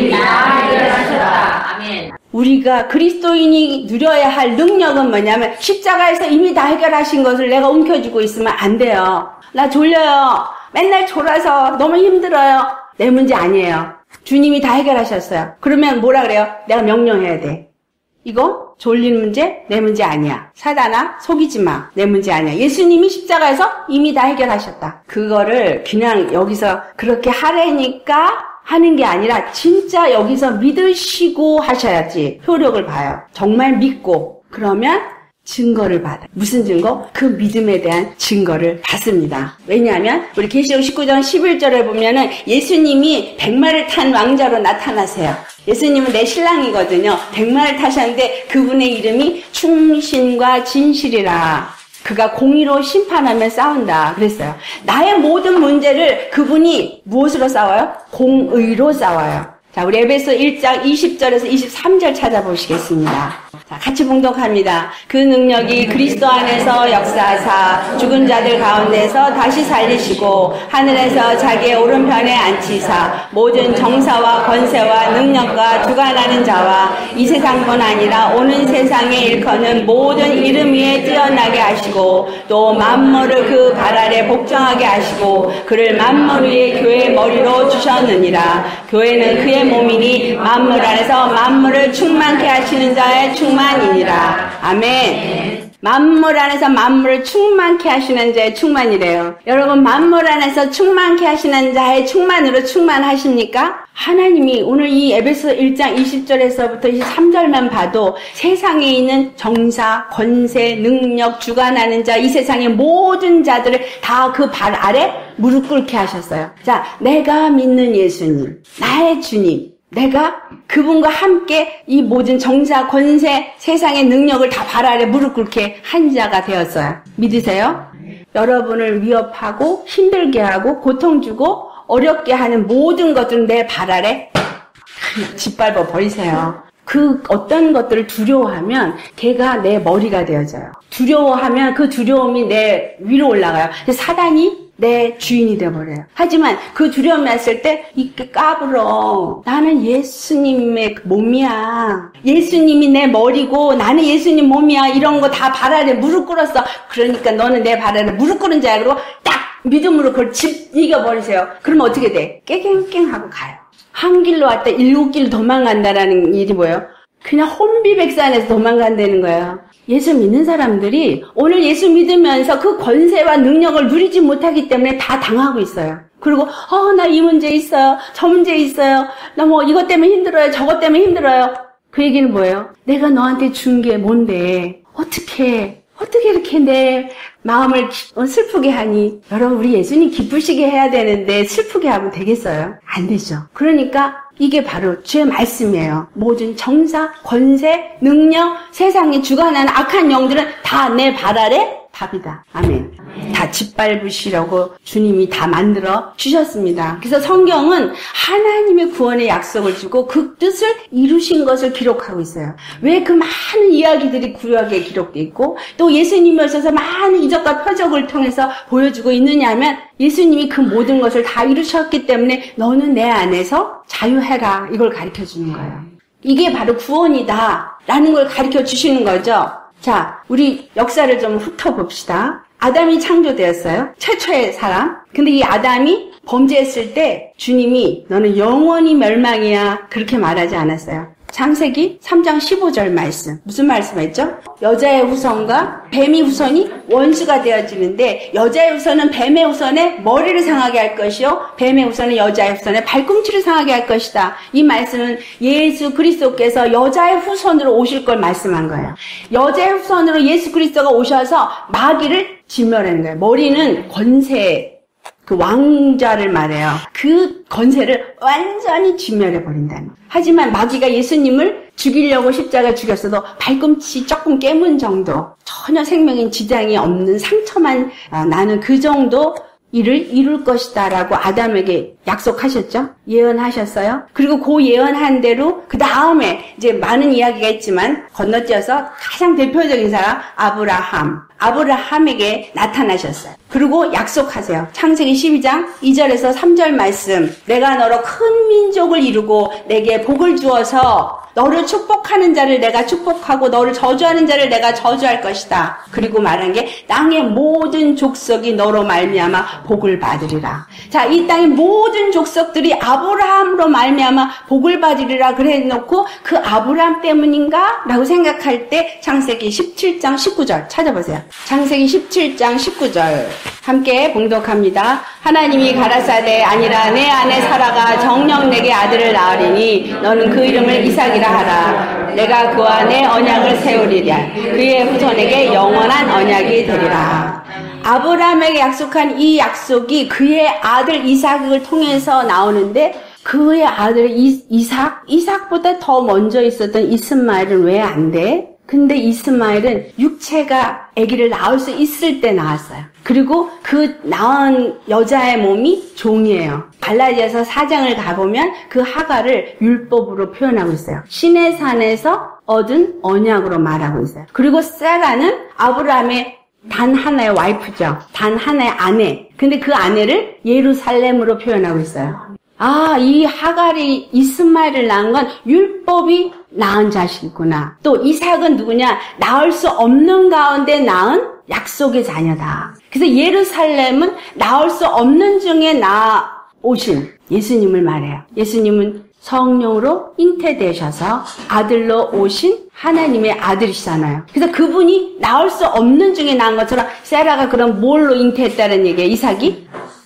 아멘. 우리가 그리스도인이 누려야 할 능력은 뭐냐면 십자가에서 이미 다 해결하신 것을 내가 움켜쥐고 있으면 안 돼요. 나 졸려요. 맨날 졸아서 너무 힘들어요. 내 문제 아니에요. 주님이 다 해결하셨어요. 그러면 뭐라 그래요? 내가 명령해야 돼. 이거 졸린 문제 내 문제 아니야. 사단아 속이지 마. 내 문제 아니야. 예수님이 십자가에서 이미 다 해결하셨다. 그거를 그냥 여기서 그렇게 하라니까 하는 게 아니라 진짜 여기서 믿으시고 하셔야지 효력을 봐요. 정말 믿고 그러면 증거를 받아요. 무슨 증거? 그 믿음에 대한 증거를 받습니다. 왜냐하면 우리 계시록 19장 11절에 보면은 예수님이 백마를 탄 왕자로 나타나세요. 예수님은 내 신랑이거든요. 백마를 타셨는데 그분의 이름이 충신과 진실이라. 그가 공의로 심판하며 싸운다 그랬어요. 나의 모든 문제를 그분이 무엇으로 싸워요? 공의로 싸워요. 자, 우리 에베소 1장 20절에서 23절 찾아보시겠습니다. 자, 같이 봉독합니다. 그 능력이 그리스도 안에서 역사하사 죽은 자들 가운데서 다시 살리시고 하늘에서 자기의 오른편에 앉히사 모든 정사와 권세와 능력과 주관하는 자와 이 세상뿐 아니라 오는 세상에 일컫는 모든 이름 위에 뛰어나게 하시고 또 만물을 그 발 아래 복종하게 하시고 그를 만물 위에 교회의 머리로 주셨느니라. 교회는 그의 몸이니 만물 안에서 만물을 충만케 하시는 자의 충만이니라. 아멘. 만물 안에서 만물을 충만케 하시는 자의 충만이래요. 여러분 만물 안에서 충만케 하시는 자의 충만으로 충만하십니까? 하나님이 오늘 이 에베소 1장 20절에서부터 23절만 봐도 세상에 있는 정사, 권세, 능력, 주관하는 자, 이 세상의 모든 자들을 다 그 발 아래 무릎 꿇게 하셨어요. 자, 내가 믿는 예수님, 나의 주님, 내가 그분과 함께 이 모든 정사, 권세, 세상의 능력을 다 발 아래 무릎 꿇게 한 자가 되었어요. 믿으세요? 여러분을 위협하고 힘들게 하고 고통 주고 어렵게 하는 모든 것들은 내 발 아래 그냥 짓밟아 버리세요. 그 어떤 것들을 두려워하면 걔가 내 머리가 되어져요. 두려워하면 그 두려움이 내 위로 올라가요. 사단이 내 주인이 되어버려요. 하지만 그 두려움이 왔을 때 이렇게 까불어. 나는 예수님의 몸이야. 예수님이 내 머리고 나는 예수님 몸이야. 이런 거 다 발 아래 무릎 꿇었어. 그러니까 너는 내 발 아래 무릎 꿇은 자야. 그러고 딱 믿음으로 그걸 이겨버리세요. 그러면 어떻게 돼? 깨갱깽하고 가요. 한 길로 왔다 7길 도망간다라는 일이 뭐예요? 그냥 혼비백산에서 도망간다는 거예요. 예수 믿는 사람들이 오늘 예수 믿으면서 그 권세와 능력을 누리지 못하기 때문에 다 당하고 있어요. 그리고 나 이 문제 있어요. 저 문제 있어요. 나 뭐 이것 때문에 힘들어요. 저것 때문에 힘들어요. 그 얘기는 뭐예요? 내가 너한테 준 게 뭔데 어떻게 이렇게 내 마음을 슬프게 하니? 여러분 우리 예수님 기쁘시게 해야 되는데 슬프게 하면 되겠어요? 안 되죠. 그러니까 이게 바로 주의 말씀이에요. 모든 정사, 권세, 능력, 세상에 주관하는 악한 영들은 다 내 발 아래 밥이다. 아멘. 다 짓밟으시려고 주님이 다 만들어 주셨습니다. 그래서 성경은 하나님의 구원의 약속을 주고 그 뜻을 이루신 것을 기록하고 있어요. 왜 그 많은 이야기들이 구약에 기록되어 있고 또 예수님이 오셔서 많은 이적과 표적을 통해서 보여주고 있느냐 하면 예수님이 그 모든 것을 다 이루셨기 때문에 너는 내 안에서 자유해라. 이걸 가르쳐 주는 거예요. 이게 바로 구원이다 라는 걸 가르쳐 주시는 거죠. 자, 우리 역사를 좀 훑어봅시다. 아담이 창조되었어요. 최초의 사람. 근데 이 아담이 범죄했을 때 주님이 너는 영원히 멸망이야. 그렇게 말하지 않았어요. 창세기 3장 15절 말씀. 무슨 말씀했죠? 여자의 후손과 뱀의 후손이 원수가 되어지는데 여자의 후손은 뱀의 후손의 머리를 상하게 할 것이요 뱀의 후손은 여자의 후손의 발꿈치를 상하게 할 것이다. 이 말씀은 예수 그리스도께서 여자의 후손으로 오실 걸 말씀한 거예요. 여자의 후손으로 예수 그리스도가 오셔서 마귀를 진멸하는 거예요. 머리는 권세, 그 왕자를 말해요. 그 권세를 완전히 진멸해버린다는 거예요. 하지만 마귀가 예수님을 죽이려고 십자가 죽였어도 발꿈치 조금 깨문 정도, 전혀 생명인 지장이 없는 상처만 나는 그 정도 일을 이룰 것이다 라고 아담에게 약속하셨죠? 예언하셨어요? 그리고 그 예언한 대로 그 다음에 이제 많은 이야기가 있지만 건너뛰어서 가장 대표적인 사람 아브라함에게 나타나셨어요. 그리고 약속하세요. 창세기 12장 2절에서 3절 말씀. 내가 너로 큰 민족을 이루고 내게 복을 주어서 너를 축복하는 자를 내가 축복하고 너를 저주하는 자를 내가 저주할 것이다. 그리고 말한 게 땅의 모든 족속이 너로 말미암아 복을 받으리라. 자, 이 땅의 모든 족속들이 아브라함으로 말미암아 복을 받으리라 그래 놓고 그 아브라함 때문인가? 라고 생각할 때 창세기 17장 19절 찾아보세요. 창세기 17장 19절 함께 봉독합니다. 하나님이 가라사대 아니라 내 아내 사라가 정녕 내게 아들을 낳으리니 너는 그 이름을 이삭이라 하라. 내가 그 안에 언약을 세우리라. 그의 후손에게 영원한 언약이 되리라. 아브라함에게 약속한 이 약속이 그의 아들 이삭을 통해서 나오는데 그의 아들 이삭보다 더 먼저 있었던 이스마엘은 왜 안 돼? 근데 이스마엘은 육체가 아기를 낳을 수 있을 때 낳았어요. 그리고 그 낳은 여자의 몸이 종이에요. 갈라디아서 4장을 가보면 그 하가를 율법으로 표현하고 있어요. 시내 산에서 얻은 언약으로 말하고 있어요. 그리고 사라는 아브라함의 단 하나의 와이프죠. 단 하나의 아내. 근데 그 아내를 예루살렘으로 표현하고 있어요. 이 하갈이 이스마엘을 낳은 건 율법이 낳은 자식이구나. 또 이삭은 누구냐? 낳을 수 없는 가운데 낳은 약속의 자녀다. 그래서 예루살렘은 낳을 수 없는 중에 낳아오신 예수님을 말해요. 예수님은 성령으로 잉태되셔서 아들로 오신 하나님의 아들이시잖아요. 그래서 그분이 낳을 수 없는 중에 낳은 것처럼 세라가 그럼 뭘로 잉태했다는 얘기예요? 이삭이?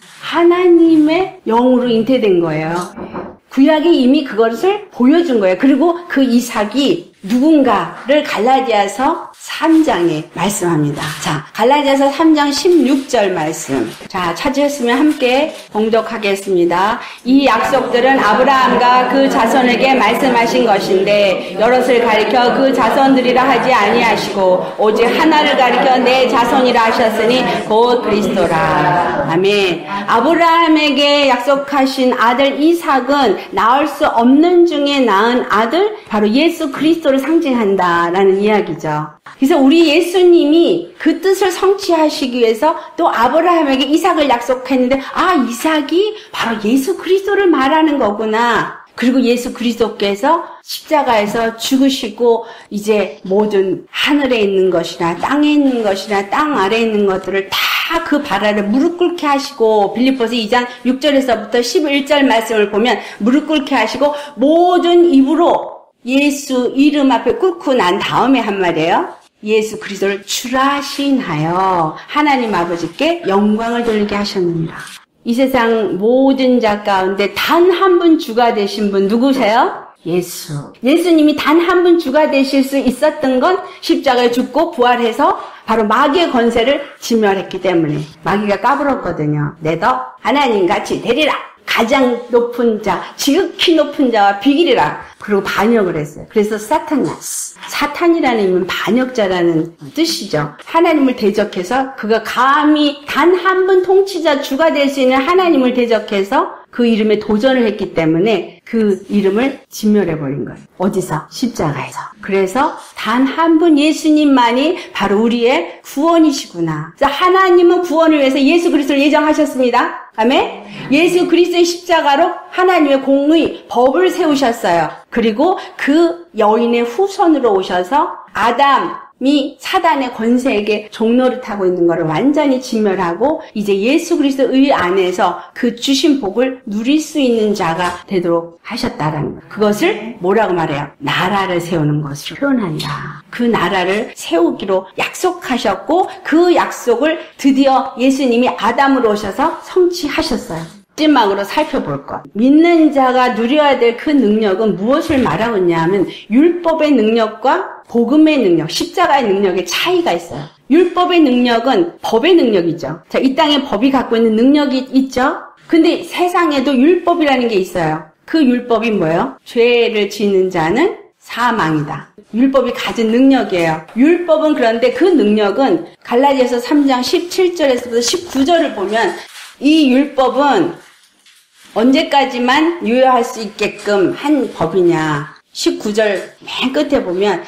하나님의 영으로 잉태된 거예요. 구약이 이미 그것을 보여준 거예요. 그리고 그 이삭이 누군가를 갈라디아서 3장에 말씀합니다. 자, 갈라디아서 3장 16절 말씀. 자, 찾으셨으면 함께 봉독하겠습니다. 이 약속들은 아브라함과 그 자손에게 말씀하신 것인데 여럿을 가리켜 그 자손들이라 하지 아니하시고 오직 하나를 가리켜 내 자손이라 하셨으니 곧 그리스도라. 아멘. 아브라함에게 약속하신 아들 이삭은 낳을 수 없는 중에 낳은 아들 바로 예수 그리스도를 상징한다라는 이야기죠. 그래서 우리 예수님이 그 뜻을 성취하시기 위해서 또 아브라함에게 이삭을 약속했는데 이삭이 바로 예수 그리스도를 말하는 거구나. 그리고 예수 그리스도께서 십자가에서 죽으시고 이제 모든 하늘에 있는 것이나 땅에 있는 것이나 땅 아래에 있는 것들을 다 그 발 아래 무릎 꿇게 하시고 빌립보서 2장 6절에서부터 11절 말씀을 보면 무릎 꿇게 하시고 모든 입으로 예수 이름 앞에 꿇고 난 다음에 한 말이에요. 예수 그리스도를 출하신하여 하나님 아버지께 영광을 돌리게 하셨느니라. 이 세상 모든 자 가운데 단 한 분 주가 되신 분 누구세요? 예수. 예수님이 단 한 분 주가 되실 수 있었던 건 십자가에 죽고 부활해서 바로 마귀의 권세를 진멸했기 때문에 마귀가 까불었거든요. 내도 하나님같이 되리라. 가장 높은 자, 지극히 높은 자와 비기리라. 그리고 반역을 했어요. 그래서 사탄이라는 이름은 반역자라는 뜻이죠. 하나님을 대적해서 그가 감히 단 한 분 통치자 주가 될 수 있는 하나님을 대적해서 그 이름에 도전을 했기 때문에 그 이름을 진멸해버린 거예요. 어디서? 십자가에서. 그래서 단 한 분 예수님만이 바로 우리의 구원이시구나. 하나님은 구원을 위해서 예수 그리스도를 예정하셨습니다. 아멘? 예수 그리스도의 십자가로 하나님의 공의, 법을 세우셨어요. 그리고 그 여인의 후손으로 오셔서 아담, 이 사단의 권세에게 종노릇하고 있는 것을 완전히 진멸하고 이제 예수 그리스도의 안에서 그 주신 복을 누릴 수 있는 자가 되도록 하셨다라는 거예요. 그것을 뭐라고 말해요? 나라를 세우는 것으로 표현한다. 그 나라를 세우기로 약속하셨고 그 약속을 드디어 예수님이 아담으로 오셔서 성취하셨어요. 마지막으로 살펴볼 것. 믿는 자가 누려야 될 그 능력은 무엇을 말하고 있냐면 율법의 능력과 복음의 능력, 십자가의 능력의 차이가 있어요. 율법의 능력은 법의 능력이죠. 자, 이 땅에 법이 갖고 있는 능력이 있죠. 근데 세상에도 율법이라는 게 있어요. 그 율법이 뭐예요? 죄를 지는 자는 사망이다. 율법이 가진 능력이에요. 율법은 그런데 그 능력은 갈라디아서 3장 17절에서부터 19절을 보면 이 율법은 언제까지만 유효할 수 있게끔 한 법이냐. 19절 맨 끝에 보면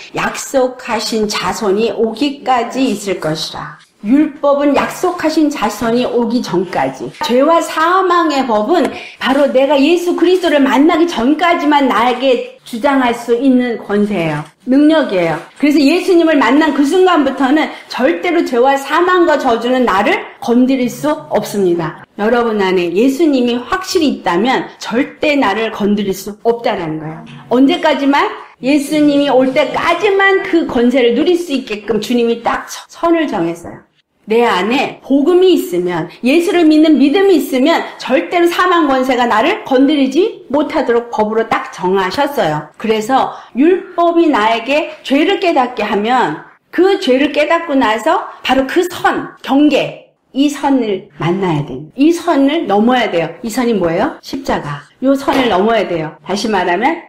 약속하신 자손이 오기까지 있을 것이라. 율법은 약속하신 자손이 오기 전까지. 죄와 사망의 법은 바로 내가 예수 그리스도를 만나기 전까지만 나에게 주장할 수 있는 권세예요. 능력이에요. 그래서 예수님을 만난 그 순간부터는 절대로 죄와 사망과 저주는 나를 건드릴 수 없습니다. 여러분 안에 예수님이 확실히 있다면 절대 나를 건드릴 수 없다는 거예요. 언제까지만? 예수님이 올 때까지만 그 권세를 누릴 수 있게끔 주님이 딱 선을 정했어요. 내 안에 복음이 있으면, 예수를 믿는 믿음이 있으면 절대로 사망 권세가 나를 건드리지 못하도록 법으로 딱 정하셨어요. 그래서 율법이 나에게 죄를 깨닫게 하면 그 죄를 깨닫고 나서 바로 그 선, 경계, 이 선을 만나야 돼요. 이 선을 넘어야 돼요. 이 선이 뭐예요? 십자가. 이 선을 넘어야 돼요. 다시 말하면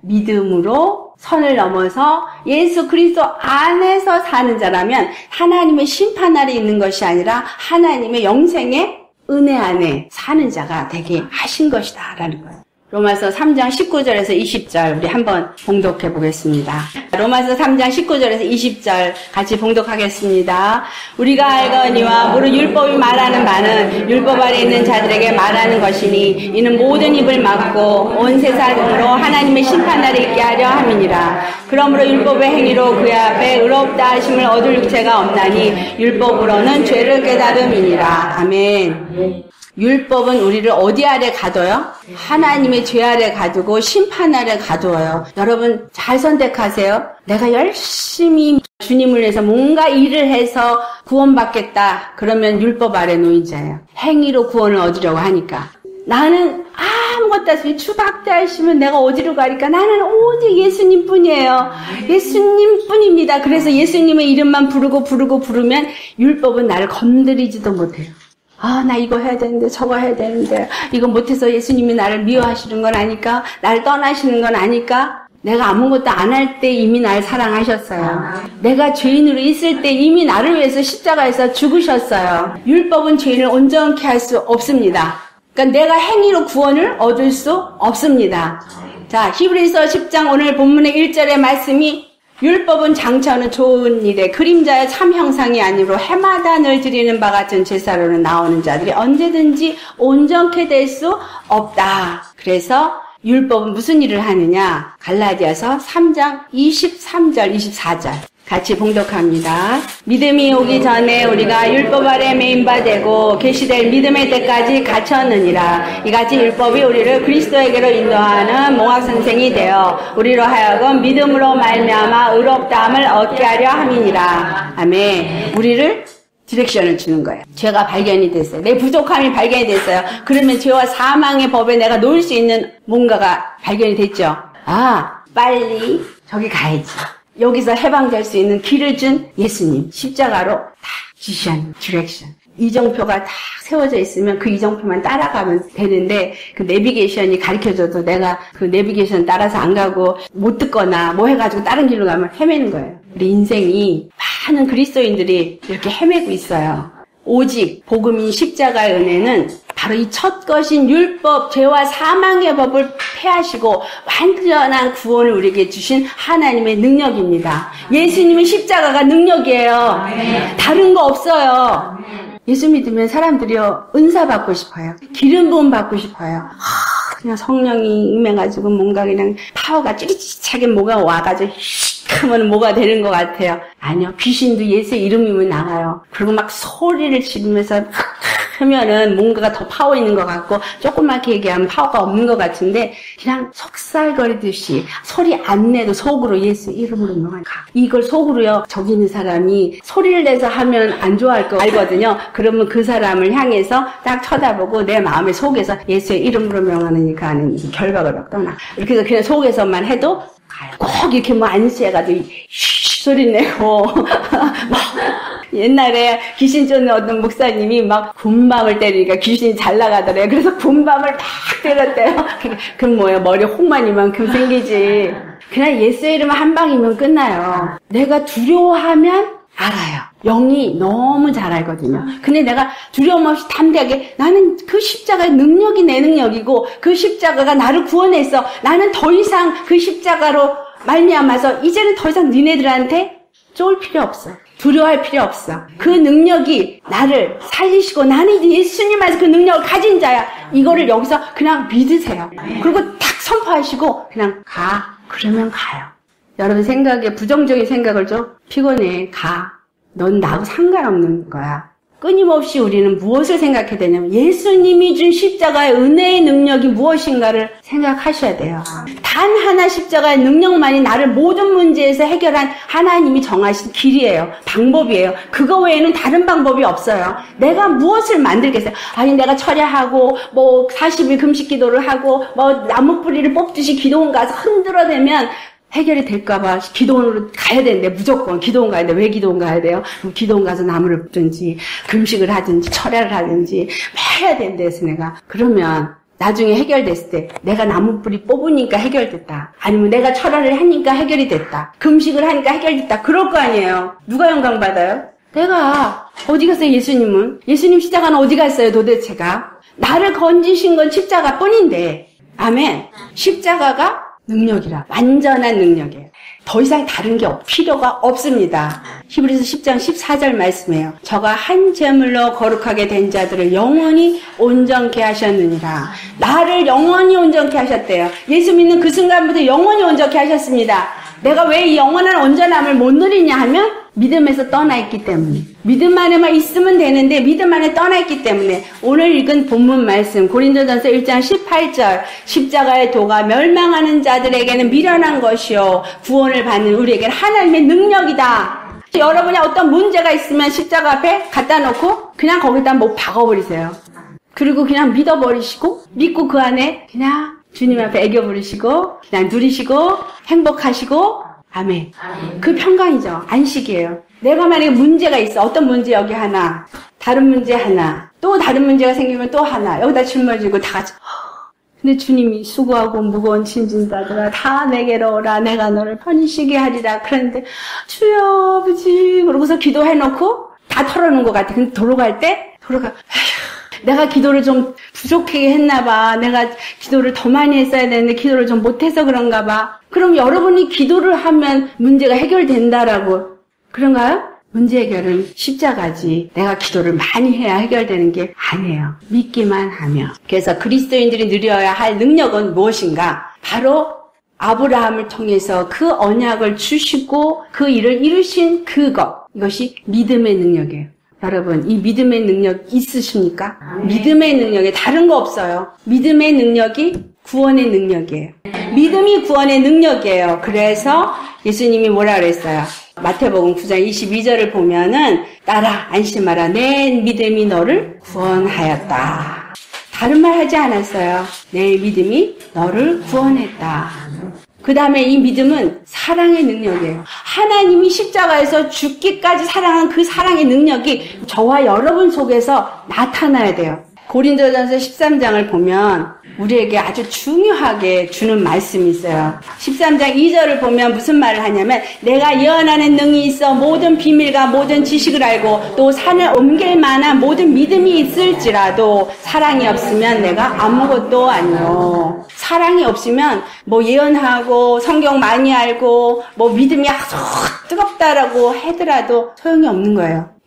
믿음으로 선을 넘어서 예수 그리스도 안에서 사는 자라면 하나님의 심판 아래 있는 것이 아니라 하나님의 영생의 은혜 안에 사는 자가 되게 하신 것이다 라는 거예요. 로마서 3장 19절에서 20절 우리 한번 봉독해 보겠습니다. 로마서 3장 19절에서 20절 같이 봉독하겠습니다. 우리가 알거니와 무릇 율법이 말하는 바는 율법 아래 있는 자들에게 말하는 것이니 이는 모든 입을 막고 온 세상으로 하나님의 심판 아래 있게 하려 함이니라. 그러므로 율법의 행위로 그의 앞에 의롭다 하심을 얻을 육체가 없나니 율법으로는 죄를 깨달음이니라. 아멘. 율법은 우리를 어디 아래 가둬요? 하나님의 죄 아래 가두고 심판 아래 가두어요. 여러분 잘 선택하세요. 내가 열심히 주님을 위해서 뭔가 일을 해서 구원받겠다. 그러면 율법 아래 놓인 자예요. 행위로 구원을 얻으려고 하니까. 나는 아무것도 없이 주박대 하시면 내가 어디로 가니까 나는 오직 예수님 뿐이에요. 예수님 뿐입니다. 그래서 예수님의 이름만 부르면 율법은 나를 건드리지도 못해요. 나 이거 해야 되는데 저거 해야 되는데 이거 못해서 예수님이 나를 미워하시는 건 아닐까? 나를 떠나시는 건 아닐까? 내가 아무것도 안 할 때 이미 나를 사랑하셨어요. 내가 죄인으로 있을 때 이미 나를 위해서 십자가에서 죽으셨어요. 율법은 죄인을 온전케 할 수 없습니다. 그러니까 내가 행위로 구원을 얻을 수 없습니다. 자, 히브리서 10장 오늘 본문의 1절의 말씀이 율법은 장차는 좋은 일에 그림자의 참 형상이 아니로 해마다 늘 드리는 바 같은 제사로는 나오는 자들이 언제든지 온전케 될 수 없다. 그래서 율법은 무슨 일을 하느냐? 갈라디아서 3장 23절, 24절. 같이 봉독합니다. 믿음이 오기 전에 우리가 율법 아래 매인 바 되고 계시될 믿음의 때까지 갇혔느니라. 이같이 율법이 우리를 그리스도에게로 인도하는 몽학선생이 되어 우리로 하여금 믿음으로 말미암아 의롭다함을 얻게 하려 함이니라. 아멘. 우리를 디렉션을 주는 거예요. 죄가 발견이 됐어요. 내 부족함이 발견이 됐어요. 그러면 죄와 사망의 법에 내가 놓을 수 있는 뭔가가 발견이 됐죠. 빨리 저기 가야지. 여기서 해방될 수 있는 길을 준 예수님. 십자가로 다 지시한 디렉션. 이정표가 다 세워져 있으면 그 이정표만 따라가면 되는데 그 내비게이션이 가르쳐줘도 내가 그 내비게이션 따라서 안 가고 못 듣거나 뭐 해가지고 다른 길로 가면 헤매는 거예요. 우리 인생이 많은 그리스도인들이 이렇게 헤매고 있어요. 오직 복음인 십자가의 은혜는 바로 이 첫 것인 율법, 죄와 사망의 법을 폐하시고 완전한 구원을 우리에게 주신 하나님의 능력입니다. 예수님의 십자가가 능력이에요. 다른 거 없어요. 예수 믿으면 사람들이요 은사 받고 싶어요. 기름 부음 받고 싶어요. 그냥 성령이 임해가지고 뭔가 그냥 파워가 찌릿찌릿하게 뭐가 와가지고 하면 뭐가 되는 것 같아요. 아니요. 귀신도 예수의 이름이면 나가요. 그리고 막 소리를 지르면서 하면은 뭔가가 더 파워 있는 것 같고 조그맣게 얘기하면 파워가 없는 것 같은데 그냥 속살거리듯이 소리 안 내도 속으로 예수 이름으로 명하니까 이걸 속으로요. 저기 있는 사람이 소리를 내서 하면 안 좋아할 거 알거든요. 그러면 그 사람을 향해서 딱 쳐다보고 내 마음의 속에서 예수의 이름으로 명하니까 하는 결박을 막 떠나. 이렇게 해서 그냥 속에서만 해도 꼭 이렇게 뭐 안수해가지고 소리 내고 막 옛날에 귀신 쫓는 어떤 목사님이 막 군밤을 때리니까 귀신이 잘 나가더래요. 그래서 군밤을 막 때렸대요. 그럼 뭐예요? 머리 홍만 이만큼 생기지. 그냥 예수의 이름 한 방이면 끝나요. 내가 두려워하면 알아요. 영이 너무 잘 알거든요. 근데 내가 두려움 없이 담대하게 나는 그 십자가의 능력이 내 능력이고 그 십자가가 나를 구원했어. 나는 더 이상 그 십자가로 말미암아서 이제는 더 이상 니네들한테 쫄 필요 없어. 두려워할 필요 없어. 그 능력이 나를 살리시고 나는 이제 예수님 안에서 그 능력을 가진 자야. 이거를 여기서 그냥 믿으세요. 그리고 탁 선포하시고 그냥 가. 그러면 가요. 여러분 생각에 부정적인 생각을 좀 피곤해. 가. 넌 나하고 상관없는 거야. 끊임없이 우리는 무엇을 생각해야 되냐면 예수님이 준 십자가의 은혜의 능력이 무엇인가를 생각하셔야 돼요. 단 하나 십자가의 능력만이 나를 모든 문제에서 해결한 하나님이 정하신 길이에요. 방법이에요. 그거 외에는 다른 방법이 없어요. 내가 무엇을 만들겠어요? 아니 내가 철야하고 뭐 40일 금식 기도를 하고 뭐 나무 뿌리를 뽑듯이 기도원 가서 흔들어대면 해결이 될까봐 기도원으로 가야 되는데 무조건 기도원 가야 돼. 왜 기도원 가야 돼요? 그럼 기도원 가서 나무를 붓든지 금식을 하든지 철야를 하든지 뭐 해야 된대 해서 내가 그러면 나중에 해결됐을 때 내가 나무 뿌리 뽑으니까 해결됐다. 아니면 내가 철야를 하니까 해결이 됐다. 금식을 하니까 해결됐다. 그럴 거 아니에요. 누가 영광 받아요? 내가. 어디 갔어요 예수님은? 예수님 십자가는 어디 갔어요 도대체가? 나를 건지신 건 십자가 뿐인데 아멘. 십자가가 능력이라. 완전한 능력이에요. 더 이상 다른 게 필요가 없습니다. 히브리서 10장 14절 말씀이에요. 저가 한 제물로 거룩하게 된 자들을 영원히 온전케 하셨느니라. 나를 영원히 온전케 하셨대요. 예수 믿는 그 순간부터 영원히 온전케 하셨습니다. 내가 왜 이 영원한 온전함을 못 누리냐 하면 믿음에서 떠나 있기 때문에. 믿음 안에만 있으면 되는데 믿음 안에 떠나 있기 때문에. 오늘 읽은 본문 말씀 고린도전서 1장 18절 십자가의 도가 멸망하는 자들에게는 미련한 것이요 구원을 받는 우리에게는 하나님의 능력이다. 여러분이 어떤 문제가 있으면 십자가 앞에 갖다 놓고 그냥 거기다 뭐 박아버리세요. 그리고 그냥 믿어버리시고 믿고 그 안에 그냥 주님 앞에 애교 부르시고 그냥 누리시고 행복하시고 아멘. 그 평강이죠. 안식이에요. 내가 만약에 문제가 있어. 어떤 문제 여기 하나, 다른 문제 하나, 또 다른 문제가 생기면 또 하나. 여기다 짊어지고 다 같이. 근데 주님이 수고하고 무거운 짐진 자들아 다 내게로 오라. 내가 너를 편히 쉬게 하리라. 그런데 주여 아버지 그러고서 기도해놓고 다 털어놓은 것 같아. 근데 돌아갈 때 내가 기도를 좀 부족하게 했나 봐. 내가 기도를 더 많이 했어야 되는데 기도를 좀 못해서 그런가 봐. 그럼 여러분이 기도를 하면 문제가 해결된다라고 그런가요? 문제 해결은 십자가지. 내가 기도를 많이 해야 해결되는 게 아니에요. 믿기만 하면. 그래서 그리스도인들이 누려야 할 능력은 무엇인가? 바로 아브라함을 통해서 그 언약을 주시고 그 일을 이루신 그것. 이것이 믿음의 능력이에요. 여러분, 이 믿음의 능력 있으십니까? 믿음의 능력에 다른 거 없어요. 믿음의 능력이 구원의 능력이에요. 믿음이 구원의 능력이에요. 그래서 예수님이 뭐라 그랬어요? 마태복음 9장 22절을 보면은 따라 안심하라. 내 믿음이 너를 구원하였다. 다른 말 하지 않았어요. 내 믿음이 너를 구원했다. 그 다음에 이 믿음은 사랑의 능력이에요. 하나님이 십자가에서 죽기까지 사랑한 그 사랑의 능력이 저와 여러분 속에서 나타나야 돼요. 고린도전서 13장을 보면 우리에게 아주 중요하게 주는 말씀이 있어요. 13장 2절을 보면 무슨 말을 하냐면 내가 예언하는 능이 있어 모든 비밀과 모든 지식을 알고 또 산을 옮길 만한 모든 믿음이 있을지라도 사랑이 없으면 내가 아무것도 아니요. 사랑이 없으면 뭐 예언하고 성경 많이 알고 뭐 믿음이 아주 뜨겁다라고 하더라도 소용이 없는 거예요.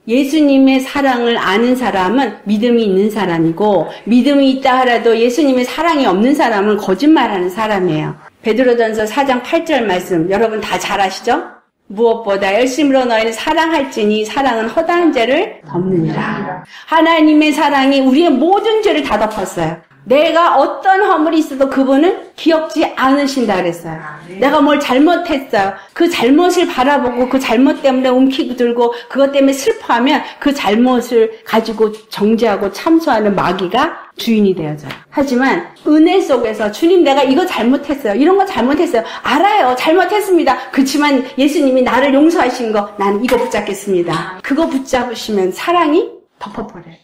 예수님의 사랑을 아는 사람은 믿음이 있는 사람이고 믿음이 있다 하라도 예수님의 사랑이 없는 사람은 거짓말하는 사람이에요. 베드로전서 4장 8절 말씀 여러분 다 잘 아시죠? 무엇보다 열심으로 너희는 사랑할지니 사랑은 허다한 죄를 덮느니라. 하나님의 사랑이 우리의 모든 죄를 다 덮었어요. 내가 어떤 허물이 있어도 그분은 기억지 않으신다 그랬어요. 내가 뭘 잘못했어요. 그 잘못을 바라보고 그 잘못 때문에 움키고 들고 그것 때문에 슬퍼하면 그 잘못을 가지고 정죄하고 참소하는 마귀가 주인이 되어져요. 하지만 은혜 속에서 주님 내가 이거 잘못했어요. 이런 거 잘못했어요. 알아요. 잘못했습니다. 그렇지만 예수님이 나를 용서하신 거 나는 이거 붙잡겠습니다. 그거 붙잡으시면 사랑이 덮어버려요.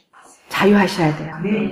자유하셔야 돼요.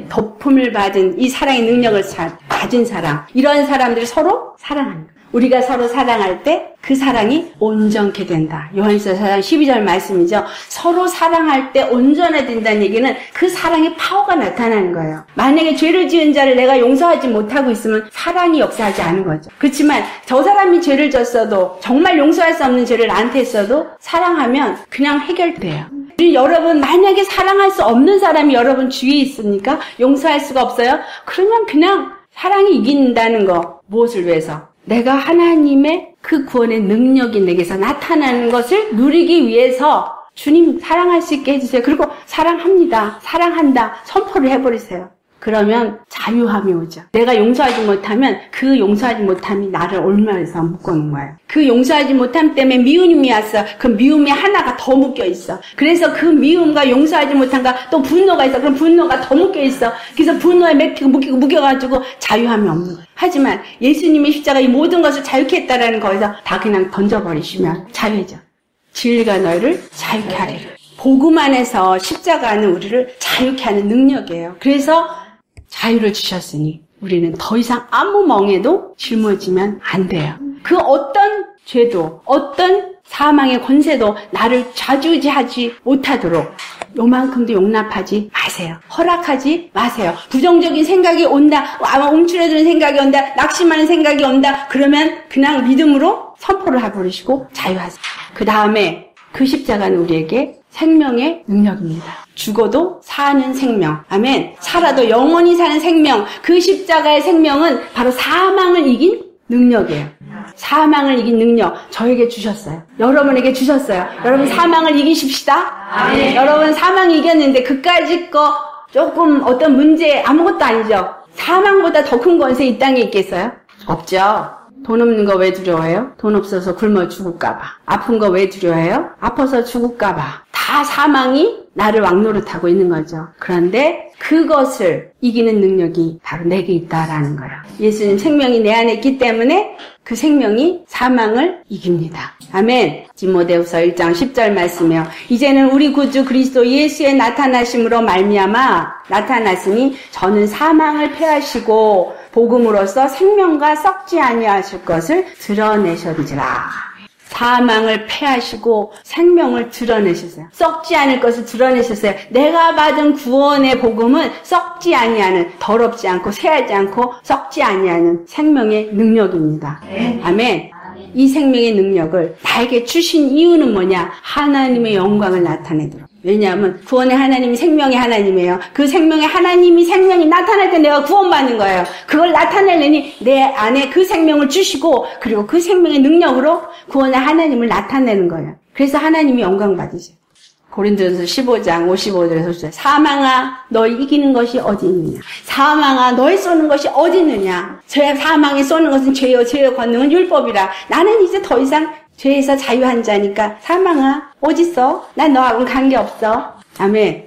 덮음을 받은 이 사랑의 능력을 가진 사람. 이런 사람들이 서로 사랑하는 거예요. 우리가 서로 사랑할 때 그 사랑이 온전케 된다. 요한일서 4장 12절 말씀이죠. 서로 사랑할 때 온전해진다는 얘기는 그 사랑의 파워가 나타나는 거예요. 만약에 죄를 지은 자를 내가 용서하지 못하고 있으면 사랑이 역사하지 않은 거죠. 그렇지만 저 사람이 죄를 졌어도 정말 용서할 수 없는 죄를 나한테 했어도 사랑하면 그냥 해결돼요. 여러분 만약에 사랑할 수 없는 사람이 여러분 주위에 있으니까 용서할 수가 없어요? 그러면 그냥 사랑이 이긴다는 거. 무엇을 위해서? 내가 하나님의 그 구원의 능력이 내게서 나타나는 것을 누리기 위해서 주님 사랑할 수 있게 해주세요. 그리고 사랑합니다. 사랑한다. 선포를 해버리세요. 그러면 자유함이 오죠. 내가 용서하지 못하면 그 용서하지 못함이 나를 올면서 묶어놓은 거예요. 그 용서하지 못함 때문에 미움이 왔어. 그 미움이 하나가 더 묶여있어. 그래서 그 미움과 용서하지 못함과 또 분노가 있어. 그럼 분노가 더 묶여있어. 그래서 분노에 묶여가지고 자유함이 없는 거예요. 하지만 예수님의 십자가 이 모든 것을 자유케 했다라는 거에서 다 그냥 던져버리시면 자유해져. 진리가 너희를 자유케 하리라. 복음 안에서 십자가는 우리를 자유케 하는 능력이에요. 그래서 자유를 주셨으니 우리는 더 이상 아무 멍에도 짊어지면 안 돼요. 그 어떤 죄도 어떤 사망의 권세도 나를 좌지우지하지 못하도록 요만큼도 용납하지 마세요. 허락하지 마세요. 부정적인 생각이 온다. 아마 움츠러드는 생각이 온다. 낙심하는 생각이 온다. 그러면 그냥 믿음으로 선포를 해버리시고 자유하세요. 그 다음에 그 십자가는 우리에게 생명의 능력입니다. 죽어도 사는 생명. 아멘. 살아도 영원히 사는 생명. 그 십자가의 생명은 바로 사망을 이긴 능력이에요. 사망을 이긴 능력 저에게 주셨어요. 여러분에게 주셨어요. 여러분 사망을 이기십시다. 아멘. 여러분 사망 이겼는데 그까짓 거 조금 어떤 문제 아무것도 아니죠. 사망보다 더 큰 권세 이 땅에 있겠어요? 없죠. 돈 없는 거 왜 두려워해요? 돈 없어서 굶어 죽을까봐. 아픈 거 왜 두려워해요? 아파서 죽을까봐. 다 사망이 나를 왕노릇하고 있는 거죠. 그런데 그것을 이기는 능력이 바로 내게 있다라는 거예요. 예수님 생명이 내 안에 있기 때문에 그 생명이 사망을 이깁니다. 아멘. 디모데후서 1장 10절 말씀이요. 이제는 우리 구주 그리스도 예수의 나타나심으로 말미암아 나타났으니 저는 사망을 패하시고 복음으로써 생명과 썩지 아니하실 것을 드러내셨지라. 사망을 패하시고 생명을 드러내셨어요. 썩지 않을 것을 드러내셨어요. 내가 받은 구원의 복음은 썩지 아니하는, 더럽지 않고 새하지 않고 썩지 아니하는 생명의 능력입니다. 아멘. 이 생명의 능력을 나에게 주신 이유는 뭐냐? 하나님의 영광을 나타내도록. 왜냐하면 구원의 하나님이 생명의 하나님이에요. 그 생명의 하나님이 생명이 나타날 때 내가 구원받는 거예요. 그걸 나타내려니 내 안에 그 생명을 주시고 그리고 그 생명의 능력으로 구원의 하나님을 나타내는 거예요. 그래서 하나님이 영광 받으셔. 고린도전서 15장 55절에서 60절. 사망아 너희 이기는 것이 어디 있느냐? 사망아 너희 쏘는 것이 어디 있느냐? 사망에 쏘는 것은 죄요 죄의 권능은 율법이라. 나는 이제 더 이상 죄에서 자유한 자니까 사망아 어딨어? 난 너하고는 관계없어. 아멘.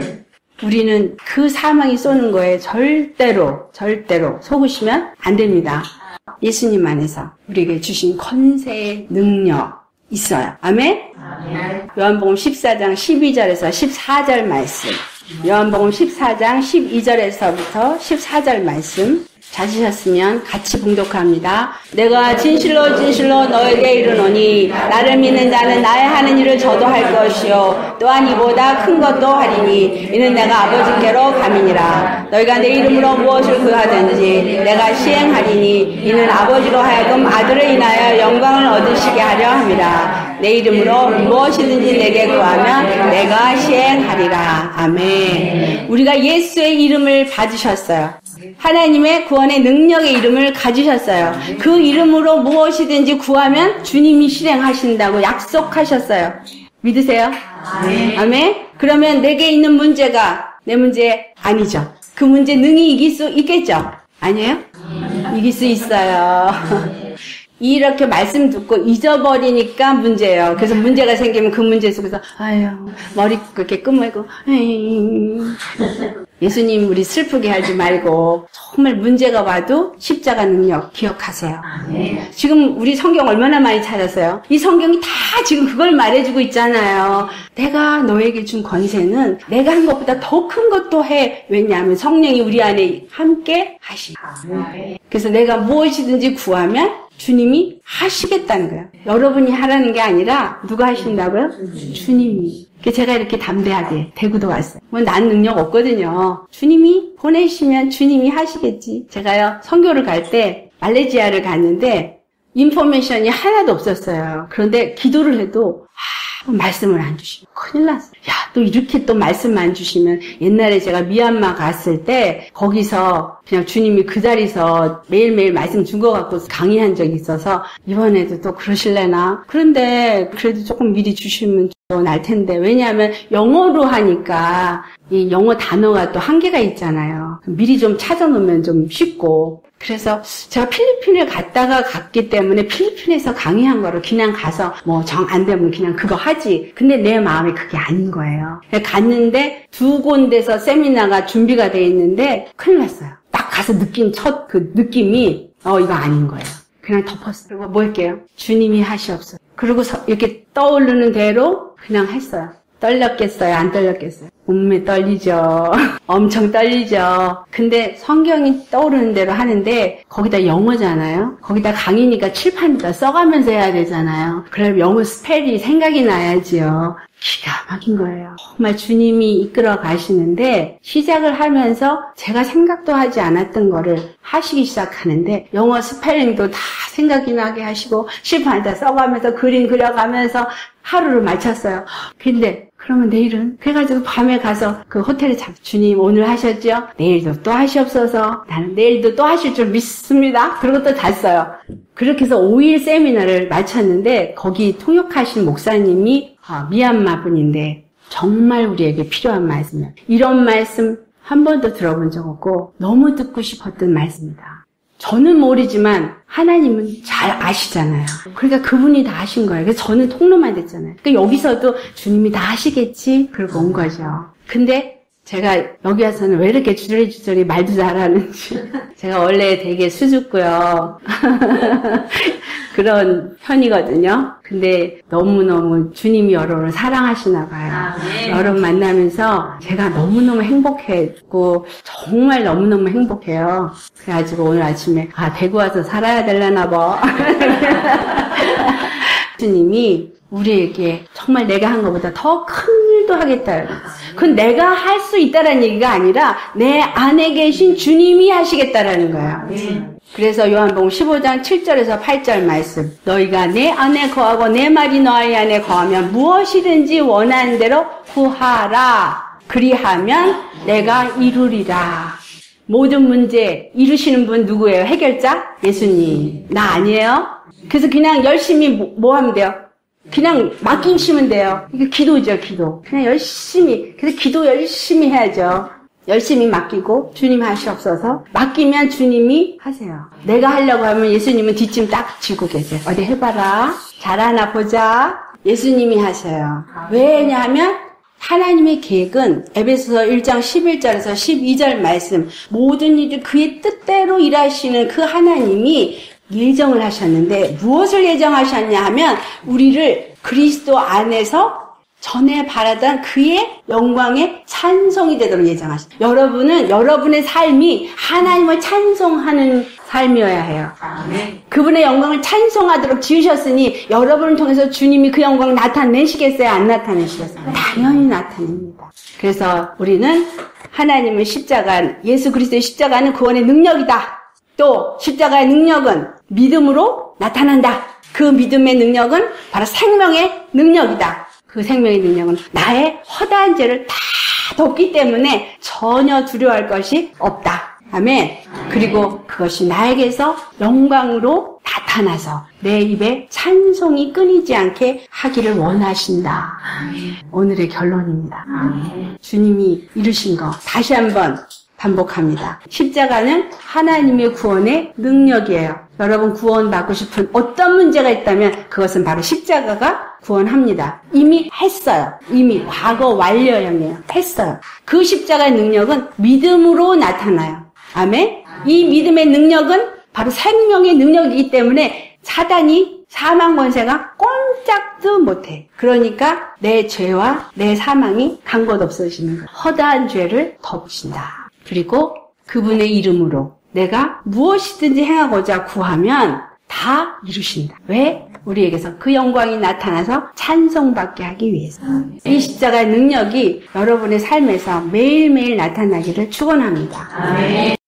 우리는 그 사망이 쏘는 거에 절대로 속으시면 안 됩니다. 예수님 안에서 우리에게 주신 권세의 능력 있어요. 아멘. 요한복음 14장 12절에서 14절 말씀. 요한복음 14장 12절에서부터 14절 말씀. 찾으셨으면 같이 봉독합니다. 내가 진실로 진실로 너에게 이르노니 나를 믿는 자는 나의 하는 일을 저도 할 것이요 또한 이보다 큰 것도 하리니 이는 내가 아버지께로 감이니라. 너희가 내 이름으로 무엇을 구하든지 내가 시행하리니 이는 아버지로 하여금 아들을 인하여 영광을 얻으시게 하려 함이라. 내 이름으로 무엇이든지 내게 구하면 내가 시행하리라. 아멘. 우리가 예수의 이름을 받으셨어요. 하나님의 구원의 능력의 이름을 가지셨어요. 그 이름으로 무엇이든지 구하면 주님이 실행하신다고 약속하셨어요. 믿으세요? 아멘. 아멘. 그러면 내게 있는 문제가 내 문제 아니죠. 그 문제 능히 이길 수 있겠죠? 아니에요? 이길 수 있어요. 이렇게 말씀 듣고 잊어버리니까 문제예요. 그래서 문제가 생기면 그 문제 속에서 아유 머리 그렇게 끄물고 예수님 우리 슬프게 하지 말고 정말 문제가 와도 십자가 능력 기억하세요. 지금 우리 성경 얼마나 많이 찾았어요. 이 성경이 다 지금 그걸 말해주고 있잖아요. 내가 너에게 준 권세는 내가 한 것보다 더 큰 것도 해. 왜냐하면 성령이 우리 안에 함께 하시니까. 그래서 내가 무엇이든지 구하면 주님이 하시겠다는 거예요. 여러분이 하라는 게 아니라 누가 하신다고요? 주님이. 제가 이렇게 담대하게 대구도 왔어요. 난 능력 없거든요. 주님이 보내시면 주님이 하시겠지. 제가요 선교를 갈 때 말레이시아를 갔는데 인포메이션이 하나도 없었어요. 그런데 기도를 해도 말씀을 안 주시면 큰일 났어요. 야, 또 이렇게 또 말씀 안 주시면 옛날에 제가 미얀마 갔을 때 거기서 그냥 주님이 그 자리에서 매일매일 말씀 준 거 갖고 강의한 적이 있어서 이번에도 또 그러실래나? 그런데 그래도 조금 미리 주시면 날 텐데 왜냐하면 영어로 하니까 이 영어 단어가 또 한계가 있잖아요. 미리 좀 찾아놓으면 좀 쉽고 그래서 제가 필리핀을 갔기 때문에 필리핀에서 강의한 거를 그냥 가서 뭐 정 안 되면 그냥 그거 하지. 근데 내 마음이 그게 아닌 거예요. 갔는데 2군데서 세미나가 준비가 돼 있는데 큰일 났어요. 딱 가서 느낀 첫 그 느낌이 이거 아닌 거예요. 그냥 덮었어요. 그리고 뭐 할게요? 주님이 하시옵소서. 그리고 이렇게 떠오르는 대로 그냥 했어요. 떨렸겠어요? 안 떨렸겠어요? 몸매 떨리죠. 엄청 떨리죠. 근데 성경이 떠오르는 대로 하는데 거기다 영어잖아요. 거기다 강의니까 칠판에다 써가면서 해야 되잖아요. 그럼 영어 스펠이 생각이 나야지요. 기가 막힌 거예요. 정말 주님이 이끌어 가시는데 시작을 하면서 제가 생각도 하지 않았던 거를 하시기 시작하는데 영어 스펠링도 다 생각이 나게 하시고 칠판에다 써가면서 그림 그려가면서 하루를 마쳤어요. 근데 그러면 내일은? 그래가지고 밤에 가서 그 호텔에 주님 오늘 하셨죠? 내일도 또 하시옵소서. 나는 내일도 또 하실 줄 믿습니다. 그리고 또 잤어요. 그렇게 해서 5일 세미나를 마쳤는데 거기 통역하신 목사님이 미얀마 분인데 정말 우리에게 필요한 말씀이에요. 이런 말씀 한 번도 들어본 적 없고 너무 듣고 싶었던 말씀이다. 저는 모르지만 하나님은 잘 아시잖아요. 그러니까 그분이 다 하신 거예요. 그래서 저는 통로만 됐잖아요. 그러니까 여기서도 주님이 다 하시겠지? 그러고 온 거죠. 근데 제가 여기 와서는 왜 이렇게 주저리 말도 잘하는지. 제가 원래 되게 수줍고요. 그런 편이거든요. 근데 너무너무 주님이 여러분을 사랑하시나 봐요. 여러분 만나면서 제가 너무너무 행복했고 정말 너무너무 행복해요. 그래가지고 오늘 아침에 대구 와서 살아야 되려나 봐. 주님이 우리에게 정말 내가 한 것보다 더 큰 일도 하겠다. 그건 내가 할 수 있다라는 얘기가 아니라 내 안에 계신 주님이 하시겠다라는 거예요. 그래서 요한복음 15장 7절에서 8절 말씀. 너희가 내 안에 거하고 내 말이 너희 안에 거하면 무엇이든지 원하는 대로 구하라. 그리하면 내가 이루리라. 모든 문제 이루시는 분 누구예요? 해결자? 예수님. 나 아니에요? 그래서 그냥 열심히 뭐 하면 돼요? 그냥 맡기시면 돼요. 이게 기도죠, 기도. 그냥 열심히. 그래서 기도 열심히 해야죠. 열심히 맡기고 주님 하시옵소서. 맡기면 주님이 하세요. 내가 하려고 하면 예수님은 뒷짐 딱 지고 계세요. 어디 해봐라. 잘하나 보자. 예수님이 하셔요. 왜냐하면 하나님의 계획은 에베소서 1장 11절에서 12절 말씀 모든 일을 그의 뜻대로 일하시는 그 하나님이 예정을 하셨는데 무엇을 예정하셨냐 하면 우리를 그리스도 안에서 전에 바라던 그의 영광의 찬송이 되도록 예정하십니다. 여러분은 여러분의 삶이 하나님을 찬송하는 삶이어야 해요. 그분의 영광을 찬송하도록 지으셨으니 여러분을 통해서 주님이 그 영광을 나타내시겠어요? 안 나타내시겠어요? 당연히 나타냅니다. 그래서 우리는 하나님의 십자가, 예수 그리스도의 십자가는 구원의 능력이다. 또 십자가의 능력은 믿음으로 나타난다. 그 믿음의 능력은 바로 생명의 능력이다. 그 생명의 능력은 나의 허다한 죄를 다 덮기 때문에 전혀 두려워할 것이 없다. 아멘. 그리고 그것이 나에게서 영광으로 나타나서 내 입에 찬송이 끊이지 않게 하기를 원하신다. 오늘의 결론입니다. 주님이 이루신 거 다시 한번 반복합니다. 십자가는 하나님의 구원의 능력이에요. 여러분 구원받고 싶은 어떤 문제가 있다면 그것은 바로 십자가가 구원합니다. 이미 했어요. 이미 과거 완료형이에요. 했어요. 그 십자가의 능력은 믿음으로 나타나요. 아멘. 이 믿음의 능력은 바로 생명의 능력이기 때문에 사단이 사망 권세가 꼼짝도 못해. 그러니까 내 죄와 내 사망이 간 것 없어지는 거예요. 허다한 죄를 덮으신다. 그리고 그분의 이름으로 내가 무엇이든지 행하고자 구하면 다 이루신다. 왜? 우리에게서 그 영광이 나타나서 찬송받게 하기 위해서. 이 십자가의 능력이 여러분의 삶에서 매일매일 나타나기를 축원합니다.